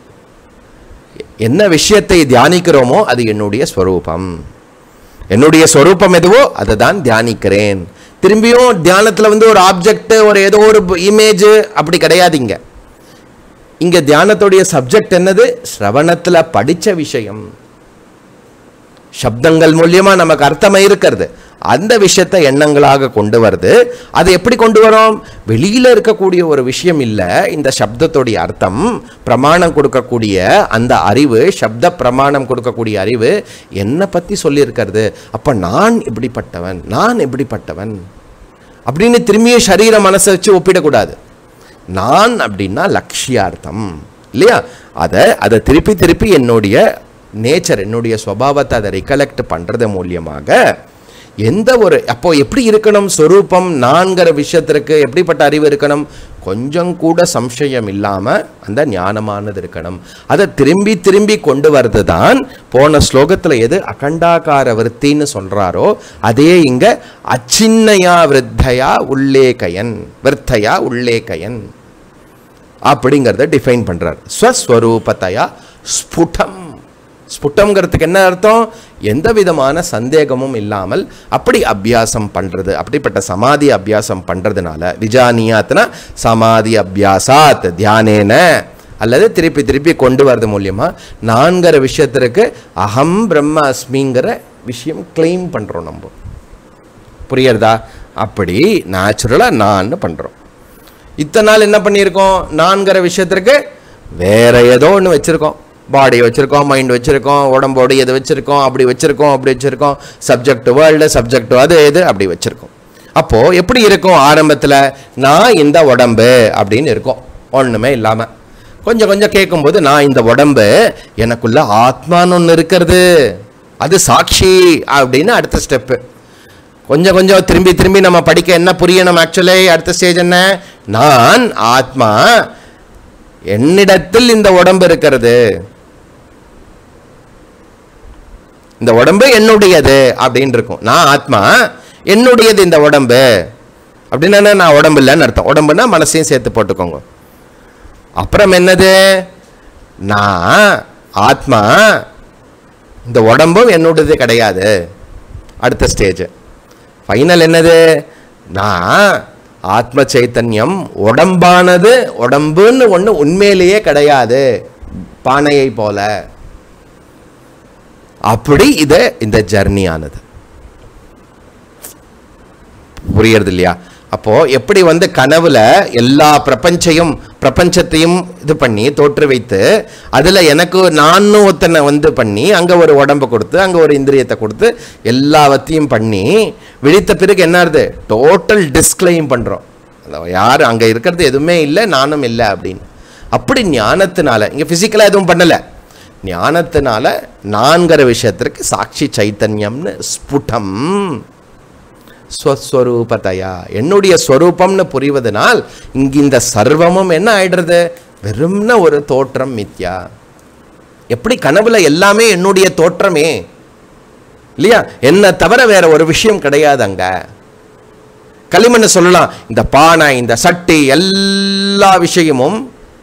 என்ன விஷயத்தை தியானிக்கிறோமோ அது என்னுடைய ஸ்வரூபம். என்னுடைய ஸ்வரூபம் எதுவோ அதை தான் தியானிக்கிறேன். திரும்பியும் தியானத்தில் வந்து ஒரு ஆப்ஜெக்ட், ஒரு ஏதோ ஒரு இமேஜ் அப்படி கிடையாதுங்க. இங்க தியானத்துடைய சப்ஜெக்ட் என்னது? ஸ்ரவணத்துல படிச்ச விஷயம், சப்தங்கள் மூலியமா நமக்கு அர்த்தமா இருக்கிறது. அந்த விஷயத்தை எண்ணங்களாக கொண்டு வருது. அது எப்படி கொண்டு வரும்? வெளியில இருக்கக்கூடிய ஒரு விஷயம் இல்ல. இந்த சப்தத்துடைய அர்த்தம் பிரமாணம் கொடுக்கக்கூடிய அந்த அறிவு, சப்த பிரமாணம் கொடுக்கக்கூடிய அறிவு என்ன பத்தி சொல்லி இருக்கிறது. அப்ப நான் எப்படிப்பட்டவன், நான் எப்படிப்பட்டவன் அப்படின்னு திரும்பியும் சரீர மனசை வச்சு ஒப்பிடக்கூடாது. நான் அப்படின்னா லட்சியார்த்தம் இல்லையா? அதை திருப்பி திருப்பி என்னுடைய நேச்சர், என்னுடைய சுபாவத்தை அதை ரிகலெக்ட் பண்றது மூலியமாக எந்த ஒரு அப்போ எப்படி இருக்கணும் ஸ்வரூபம்? நான்கிற விஷயத்திற்கு எப்படிப்பட்ட அறிவு இருக்கணும்? கொஞ்சம் கூட சம்சயம் இல்லாம அந்த ஞானமானது இருக்கணும். அதை திரும்பி திரும்பி கொண்டு வருது தான் போன ஸ்லோகத்துல எது அகண்டாகார விருத்தின்னு சொல்றாரோ அதே இங்க அச்சின்னையா விருத்தையா உள்ளேகயன், விருத்தையா உள்ளேகயன் அப்படிங்கிறத டிஃபைன் பண்றார். ஸ்வஸ்வரூபத்தையா ஸ்புடம். ஸ்புட்டம்ங்கிறதுக்கு என்ன அர்த்தம்? எந்த விதமான சந்தேகமும் இல்லாமல் அப்படி அபியாசம் பண்றது. அப்படிப்பட்ட சமாதி அபியாசம் பண்றதுனால விஜானியாத்னா சமாதி அபியாசாத் தியானேன அல்லது திருப்பி திருப்பி கொண்டு வரது மூலியமா நான்கிற விஷயத்திற்கு அகம் பிரம்ம அஸ்மிங்கிற விஷயம் கிளைம் பண்றோம். நம்ம புரியறதா? அப்படி நேச்சுரலா நான் பண்றோம். இத்தனை நாள் என்ன பண்ணியிருக்கோம்? நான்கிற விஷயத்திற்கு வேற ஏதோ ஒன்று வச்சிருக்கோம். பாடி வச்சிருக்கோம், மைண்ட் வச்சிருக்கோம், உடம்போடு எது வச்சிருக்கோம், அப்படி வச்சிருக்கோம், அப்படி வச்சிருக்கோம், சப்ஜெக்ட் வேர்ல்டு, சப்ஜெக்ட் அது எது அப்படி வச்சிருக்கோம். அப்போ எப்படி இருக்கும்? ஆரம்பத்தில் நான் இந்த உடம்பு அப்படின்னு இருக்கும், ஒண்ணுமே இல்லாம. கொஞ்சம் கொஞ்சம் கேட்கும்போது நான் இந்த உடம்பு, எனக்குள்ள ஆத்மான்னு ஒன்று இருக்கிறது, அது சாட்சி அப்படின்னு அடுத்த ஸ்டெப்பு. கொஞ்சம் கொஞ்சம் திரும்பி திரும்பி நம்ம படிக்க என்ன புரியணும்? ஆக்சுவலி அடுத்த ஸ்டேஜ் என்ன? நான் ஆத்மா, என்னிடத்தில் இந்த உடம்பு இருக்கிறது, இந்த உடம்பு என்னுடையது அப்படின்னு இருக்கும். நான் ஆத்மா, என்னுடையது இந்த உடம்பு அப்படின்னா நான் உடம்பு இல்லைன்னு அர்த்தம். உடம்புனா மனசையும் சேர்த்து போட்டுக்கோங்க. அப்புறம் என்னது? நான் ஆத்மா, இந்த உடம்பும் என்னுடையது கிடையாது. அடுத்த ஸ்டேஜ் ஃபைனல் என்னது? நான் ஆத்ம சைத்தன்யம், உடம்பானது உடம்புன்னு ஒன்று உண்மையிலேயே கிடையாது, பானையை போல. அப்படி இது இந்த ஜர்னி ஆனது. புரியறது இல்லையா? அப்போ எப்படி வந்து கனவுல எல்லா பிரபஞ்சத்தையும் இது பண்ணி தோற்று வைத்து அதுல எனக்கு நானும் ஒத்தனை வந்து பண்ணி அங்க ஒரு உடம்பு கொடுத்து அங்க ஒரு இந்திரியத்தை கொடுத்து எல்லாவற்றையும் பண்ணி விழித்த பிறகு என்ன ஆகுது? டோட்டல் டிஸ்க்ளைம் பண்றோம். யாரு அங்க இருக்கிறது எதுவுமே இல்லை, நானும் இல்லை அப்படின்னு. அப்படி ஞானத்தினால, இங்க பிசிக்கலா எதுவும் பண்ணல, ஞானத்தினால நான்கிற விஷயத்திற்கு சாட்சி சைத்தன்யம்னு ஸ்புடம் ஸ்வஸ்வரூபத்தையா என்னுடைய ஸ்வரூபம்னு புரிவதனால் இங்க இந்த சர்வமும் என்ன ஆயிடுறது? வெறும்ன ஒரு தோற்றம், மித்யா. எப்படி கனவுல எல்லாமே என்னுடைய தோற்றமே இல்லையா? என்ன தவிர வேற ஒரு விஷயம் கிடையாது. அங்க களிமண்ணை சொல்லலாம், இந்த பானை, இந்த சட்டி, எல்லா விஷயமும்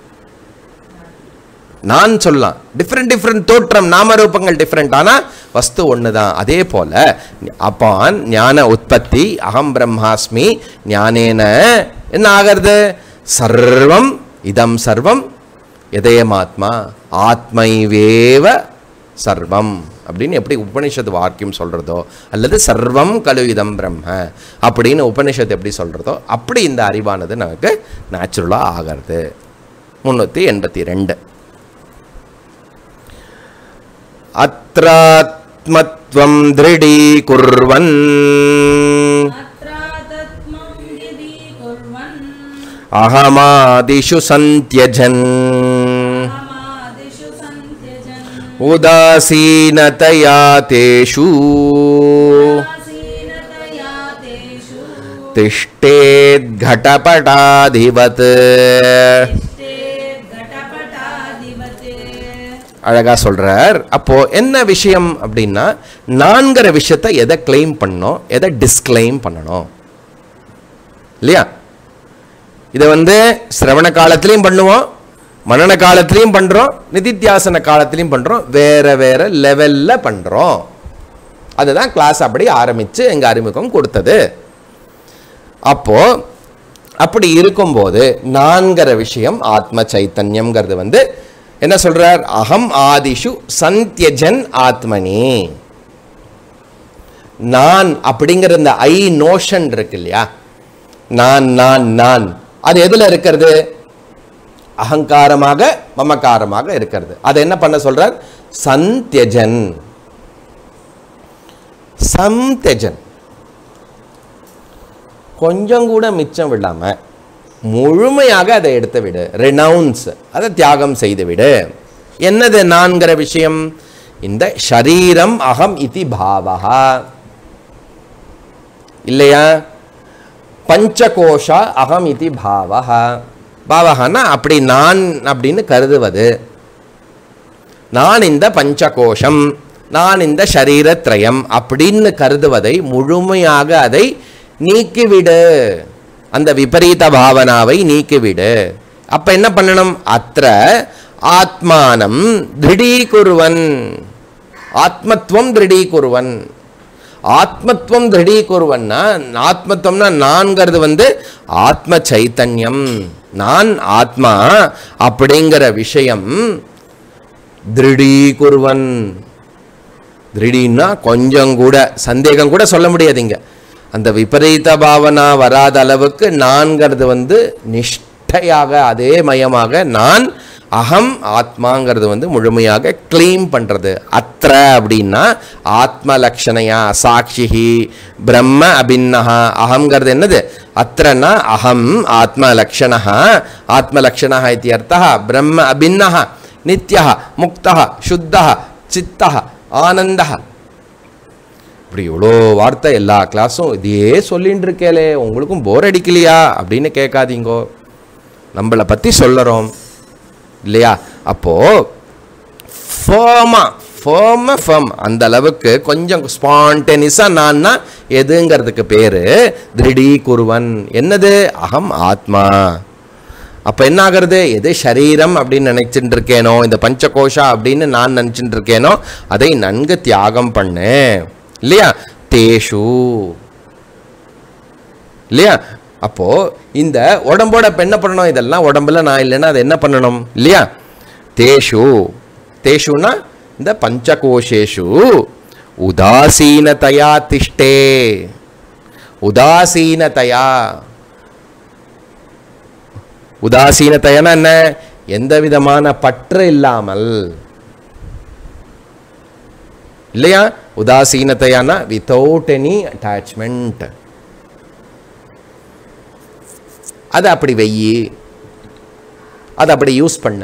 நான் சொல்லலாம். டிஃப்ரெண்ட் தோற்றம், நாமரூபங்கள் டிஃப்ரெண்ட், ஆனா வஸ்து ஒண்ணுதான். அதே போல அப்பான் ஞான உற்பத்தி அகம் பிரம்மாஸ்மி ஞானேன என்ன ஆகிறது? சர்வம் இதம் சர்வம் எதயமாத்மா ஆத்மைவேவ சர்வம் அப்படின்னு எப்படி உபனிஷத்து வாக்கியம் சொல்றதோ, அல்லது சர்வம் கலு இதம் பிரம்ம அப்படின்னு உபனிஷத்து எப்படி சொல்றதோ அப்படி இந்த அறிவானது நமக்கு நேச்சுரலா ஆகிறது. 382 அத்ராத்மத்வம் திருடீகுர்வன் அஹமாதிஷு சந்த்யஜன் உதாசீனதயா தேஷு திஷ்டேத் கடபடாதிவத். அழகா சொல்றார். அப்போ என்ன விஷயம் அப்படின்னா, நான்கிற விஷயத்தை எதை கிளைம் பண்ணணும், எதை டிஸ்கிளைம் பண்ணணும் இல்லையா? இதை சிரவண காலத்திலையும் பண்ணுவோம், மனன காலத்திலையும் பண்றோம், நிதித்தியாசன காலத்திலையும் பண்றோம், வேற வேற லெவல்ல பண்றோம். அதுதான் கிளாஸ் அப்படி ஆரம்பிச்சு எங்க அறிமுகம் கொடுத்தது. அப்போ அப்படி இருக்கும்போது நான்கிற விஷயம் ஆத்ம சைத்தன்யம்ங்கிறது என்ன சொல்றார்? அகம் ஆதிஷு சந்தியஜன் ஆத்மனி. நான் அப்படிங்கிற இந்த ஐ நோஷன் இருக்கு இல்லையா, நான் நான் நான், அது எதுல இருக்கிறது? அகங்காரமாக மமகாரமாக இருக்கிறது. அதை என்ன பண்ண சொல்றார்? சந்தியஜன். சந்தியஜன் கொஞ்சம் கூட மிச்சம் விடாம முழுமையாக அதை எடுத்து விடு, ரெனவுன்ஸ், அதை தியாகம் செய்து விடு. என்னது நான்கிற விஷயம்? இந்த ஷரீரம் அகம் இதி பாவஹா இல்லையா? பஞ்சகோஷா அகம் இதி பாவஹா. பாவஹான்னா அப்படி நான் அப்படின்னு கருதுவது. நான் இந்த பஞ்சகோஷம், நான் இந்த ஷரீரத்ரயம் அப்படின்னு கருதுவதை முழுமையாக அதை நீக்கிவிடு. அந்த விபரீத பாவனாவை நீக்கிவிடு. அப்ப என்ன பண்ணணும்? அத்திர ஆத்மானம் திருடீகுருவன். ஆத்மத்துவம் திருடீகுருவன். ஆத்மத்துவம் திருடீகுருவன்னா, ஆத்மத்துவம்னா நான்கிறது ஆத்ம சைத்தன்யம், நான் ஆத்மா அப்படிங்கிற விஷயம் திருடீகுருவன். திருடின்னா கொஞ்சம் கூட சந்தேகம் கூட சொல்ல முடியாதுங்க. அந்த விபரீத பாவனா வராத அளவுக்கு நான்கிறது நிஷ்டையாக அதே மயமாக நான் அகம் ஆத்மாங்கிறது முழுமையாக கிளைம் பண்றது. அத்திர அப்படின்னா ஆத்ம லக்ஷணையா சாட்சிஹி பிரம்ம அபின்னஹா. அகங்கிறது என்னது? அத்திரனா அகம் ஆத்ம லக்ஷணஹா. ஆத்ம லக்ஷணஹா இதி அர்த்தः பிரம்ம அபின்னஹ நித்யஹ முக்தஹ சுத்தஹ சித்தஹ ஆனந்தஹ. இப்படி இவ்வளோ வார்த்தை எல்லா கிளாஸும் இதையே சொல்லிட்டு இருக்கேலே, உங்களுக்கும் போர் அடிக்கலையா அப்படின்னு கேட்காதீங்கோ. நம்மளை பற்றி சொல்லறோம் இல்லையா? அப்போ ஃபேர்ம் அந்த அளவுக்கு கொஞ்சம் ஸ்பான்டேனியஸா நான் எதுங்கிறதுக்கு பேரு திருடீகுருவன். என்னது? அகம் ஆத்மா. அப்ப என்ன ஆகிறது? எது ஷரீரம் அப்படின்னு நினைச்சுட்டு இருக்கேனோ, இந்த பஞ்சகோஷா அப்படின்னு நான் நினைச்சுட்டு இருக்கேனோ, அதை நன்கு தியாகம் பண்ணு இல்லையா? தேஷு இல்லையா? அப்போ இந்த உடம்போட என்ன பண்ணணும்? இதெல்லாம் உடம்புல நான் இல்லைன்னா அதை என்ன பண்ணணும் இல்லையா? தேஷு. தேஷுனா இந்த பஞ்சகோஷேஷு உதாசீனதையா திஷ்டே. உதாசீனதையா. உதாசீனதையானா என்ன? எந்த விதமான பற்று இல்லாமல் இல்லையா? உதாசீனதையானா வித்தவுட் எனி அட்டாச்மெண்ட். அதை அப்படி வெயி, அதை அப்படி யூஸ் பண்ண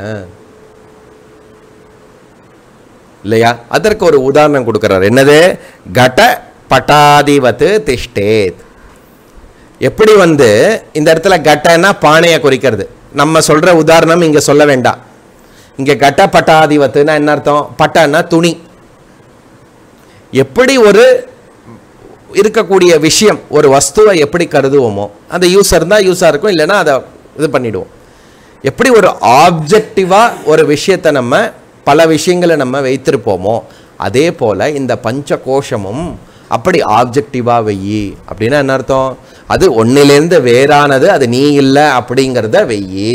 இல்லையா? அதற்கு ஒரு உதாரணம் கொடுக்கிறார். என்னது? கட பட்டாதிவத்து திஷ்டேத். எப்படி இந்த இடத்துல கட்டன்னா பானையை குறிக்கிறது. நம்ம சொல்ற உதாரணம் இங்க சொல்ல வேண்டாம். இங்க கட்ட பட்டாதிவத்துனா என்ன அர்த்தம்? பட்டன்னா துணி. எப்படி ஒரு இருக்கக்கூடிய விஷயம், ஒரு வஸ்துவை எப்படி கருதுவோமோ, அந்த யூஸர் இருந்தால் யூஸாக இருக்கும், இல்லைன்னா அதை இது பண்ணிடுவோம். எப்படி ஒரு ஆப்ஜெக்டிவா ஒரு விஷயத்தை நம்ம பல விஷயங்களை நம்ம வைத்திருப்போமோ, அதே போல இந்த பஞ்ச கோஷமும் அப்படி ஆப்ஜெக்டிவா வெயி. அப்படின்னா என்ன அர்த்தம்? அது ஒன்னிலேருந்து வேறானது, அது நீ இல்லை அப்படிங்கிறத வெயி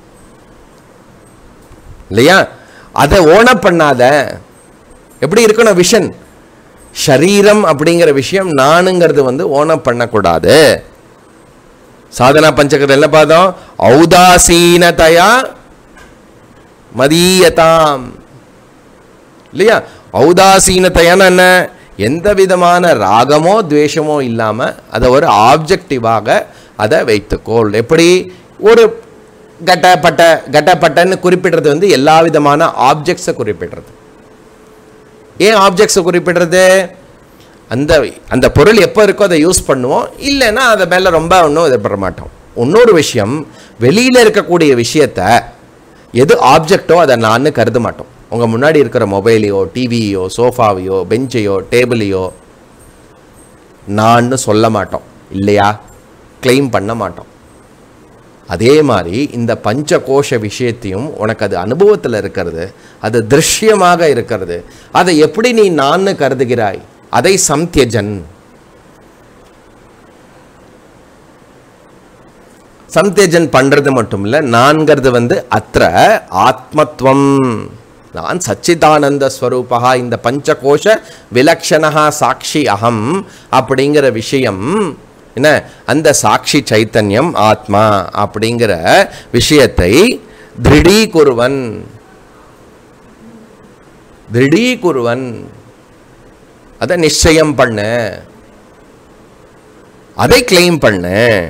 இல்லையா? அதை ஓன பண்ணாத. எப்படி இருக்கணும் விஷன்? ஷரீரம் அப்படிங்கிற விஷயம் நானுங்கிறது ஓனம் பண்ணக்கூடாது. சாதனா பஞ்சகத்தில் என்ன பார்த்தோம்? ஔதாசீனதையா மதீயதாம் இல்லையா? ஔதாசீனதையான என்ன? எந்த விதமான ராகமோ துவேஷமோ இல்லாம அதை ஒரு ஆப்ஜெக்டிவாக அதை வைத்துக்கோள். எப்படி? ஒரு கட்டப்பட்டன்னு குறிப்பிடுறது எல்லா விதமான ஆப்ஜெக்ட்ஸை குறிப்பிடுறது. ஏன் ஆப்ஜெக்ட்ஸை குறிப்பிடுறது? அந்த அந்த பொருள் எப்போ இருக்கோ அதை யூஸ் பண்ணுவோம், இல்லைன்னா அதை மேலே ரொம்ப ஒன்றும் இது பண்ண மாட்டோம். இன்னொரு விஷயம், வெளியில் இருக்கக்கூடிய விஷயத்தை எது ஆப்ஜெக்டோ அதை நான் கருத மாட்டோம். உங்கள் முன்னாடி இருக்கிற மொபைலையோ டிவியோ சோஃபாவையோ பெஞ்சையோ டேபிளையோ நான் சொல்ல மாட்டோம் இல்லையா, கிளைம் பண்ண மாட்டோம். அதே மாதிரி இந்த பஞ்சகோஷ விஷயத்தையும் உனக்கு அது அனுபவத்தில் இருக்கிறது, அது திருஷ்யமாக இருக்கிறது, அதை எப்படி நீ நான் கருதுகிறாய், அதை சம்த்யஜன். சம்த்யஜன் பண்றது மட்டும் இல்லை, நான்கிறது அத்திர ஆத்மத்வம், நான் சச்சிதானந்த ஸ்வரூபா, இந்த பஞ்சகோஷ விலக்ஷணா சாட்சி அகம் அப்படிங்கிற விஷயம் என்ன, அந்த சாட்சி சைத்தன்யம் ஆத்மா அப்படிங்கிற விஷயத்தை திருடீகுருவன், அதை நிச்சயம் பண்ண, அதை கிளைம் பண்ண,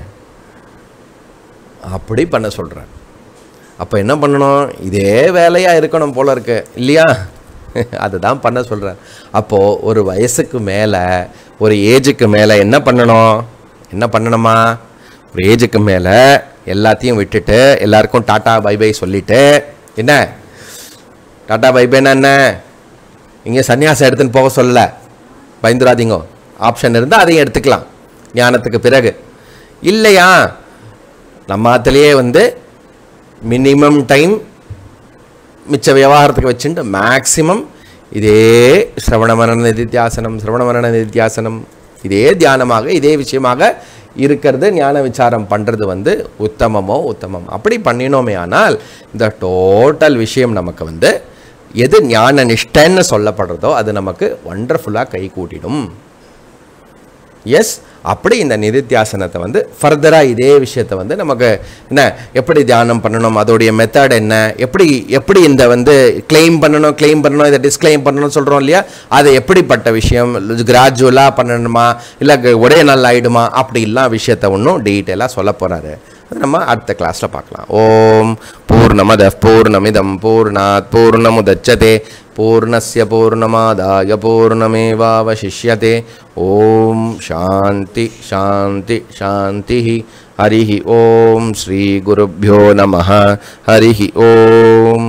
அப்படி பண்ண சொல்றேன். அப்போ என்ன பண்ணணும், இதே வேலையாக இருக்கணும் போல இருக்கு இல்லையா, அதுதான் பண்ண சொல்கிறேன். அப்போது ஒரு வயசுக்கு மேலே, ஒரு ஏஜுக்கு மேலே என்ன பண்ணணுமா, ஒரு ஏஜுக்கு மேலே எல்லாத்தையும் விட்டுட்டு எல்லாருக்கும் டாட்டா பை பை சொல்லிட்டு, என்ன டாட்டா பை பைன்னா என்ன, இங்கே சன்னியாசம் எடுத்துன்னு போக சொல்லல, பயந்துராதீங்க, ஆப்ஷன் இருந்தால் அதையும் எடுத்துக்கலாம் ஞானத்துக்கு பிறகு. இல்லையா, நம்ம ஆத்திலேயே மினிமம் டைம் மிச்ச விவகாரத்துக்கு வச்சுட்டு மேக்சிமம் இதே சிரவணமரண நிதித்தியாசனம் இதே தியானமாக இதே விஷயமாக இருக்கிறது, ஞான விசாரம் பண்ணுறது உத்தமம். அப்படி பண்ணினோமே ஆனால் இந்த டோட்டல் விஷயம் நமக்கு எது ஞான நிஷ்டன்னு சொல்லப்படுறதோ அது நமக்கு வண்டர்ஃபுல்லாக கை கூட்டிடும். எஸ், அப்படி இந்த நிதித்தியாசனத்தை ஃபர்தராக இதே விஷயத்தை நமக்கு என்ன, எப்படி தியானம் பண்ணணும், அதோடைய மெத்தட் என்ன, எப்படி இந்த கிளைம் பண்ணணும் இதை டிஸ்கிளைம் பண்ணணும்னு சொல்கிறோம் இல்லையா, அது எப்படிப்பட்ட விஷயம், கிராஜுவலாக பண்ணணுமா இல்லை ஒரே நாள் ஆகிடுமா, அப்படிலாம் விஷயத்தை ஒன்றும் டீட்டெயிலாக சொல்ல போகிறாரு. அது நம்ம அடுத்த கிளாஸில் பார்க்கலாம். ஓம் பூர்ணமதః பூர்ணமிதம் பூர்ணாத் பூர்ணமுதச்யதே பூர்ணஸ்ய பூர்ணமாதாய பூர்ணமேவாவசிஷ்யதே. ஓம் சாந்தி சாந்தி சாந்தி. ஹரிஹி ஓம். ஸ்ரீ குருभ्यो நமः. ஹரிஹி ஓம்.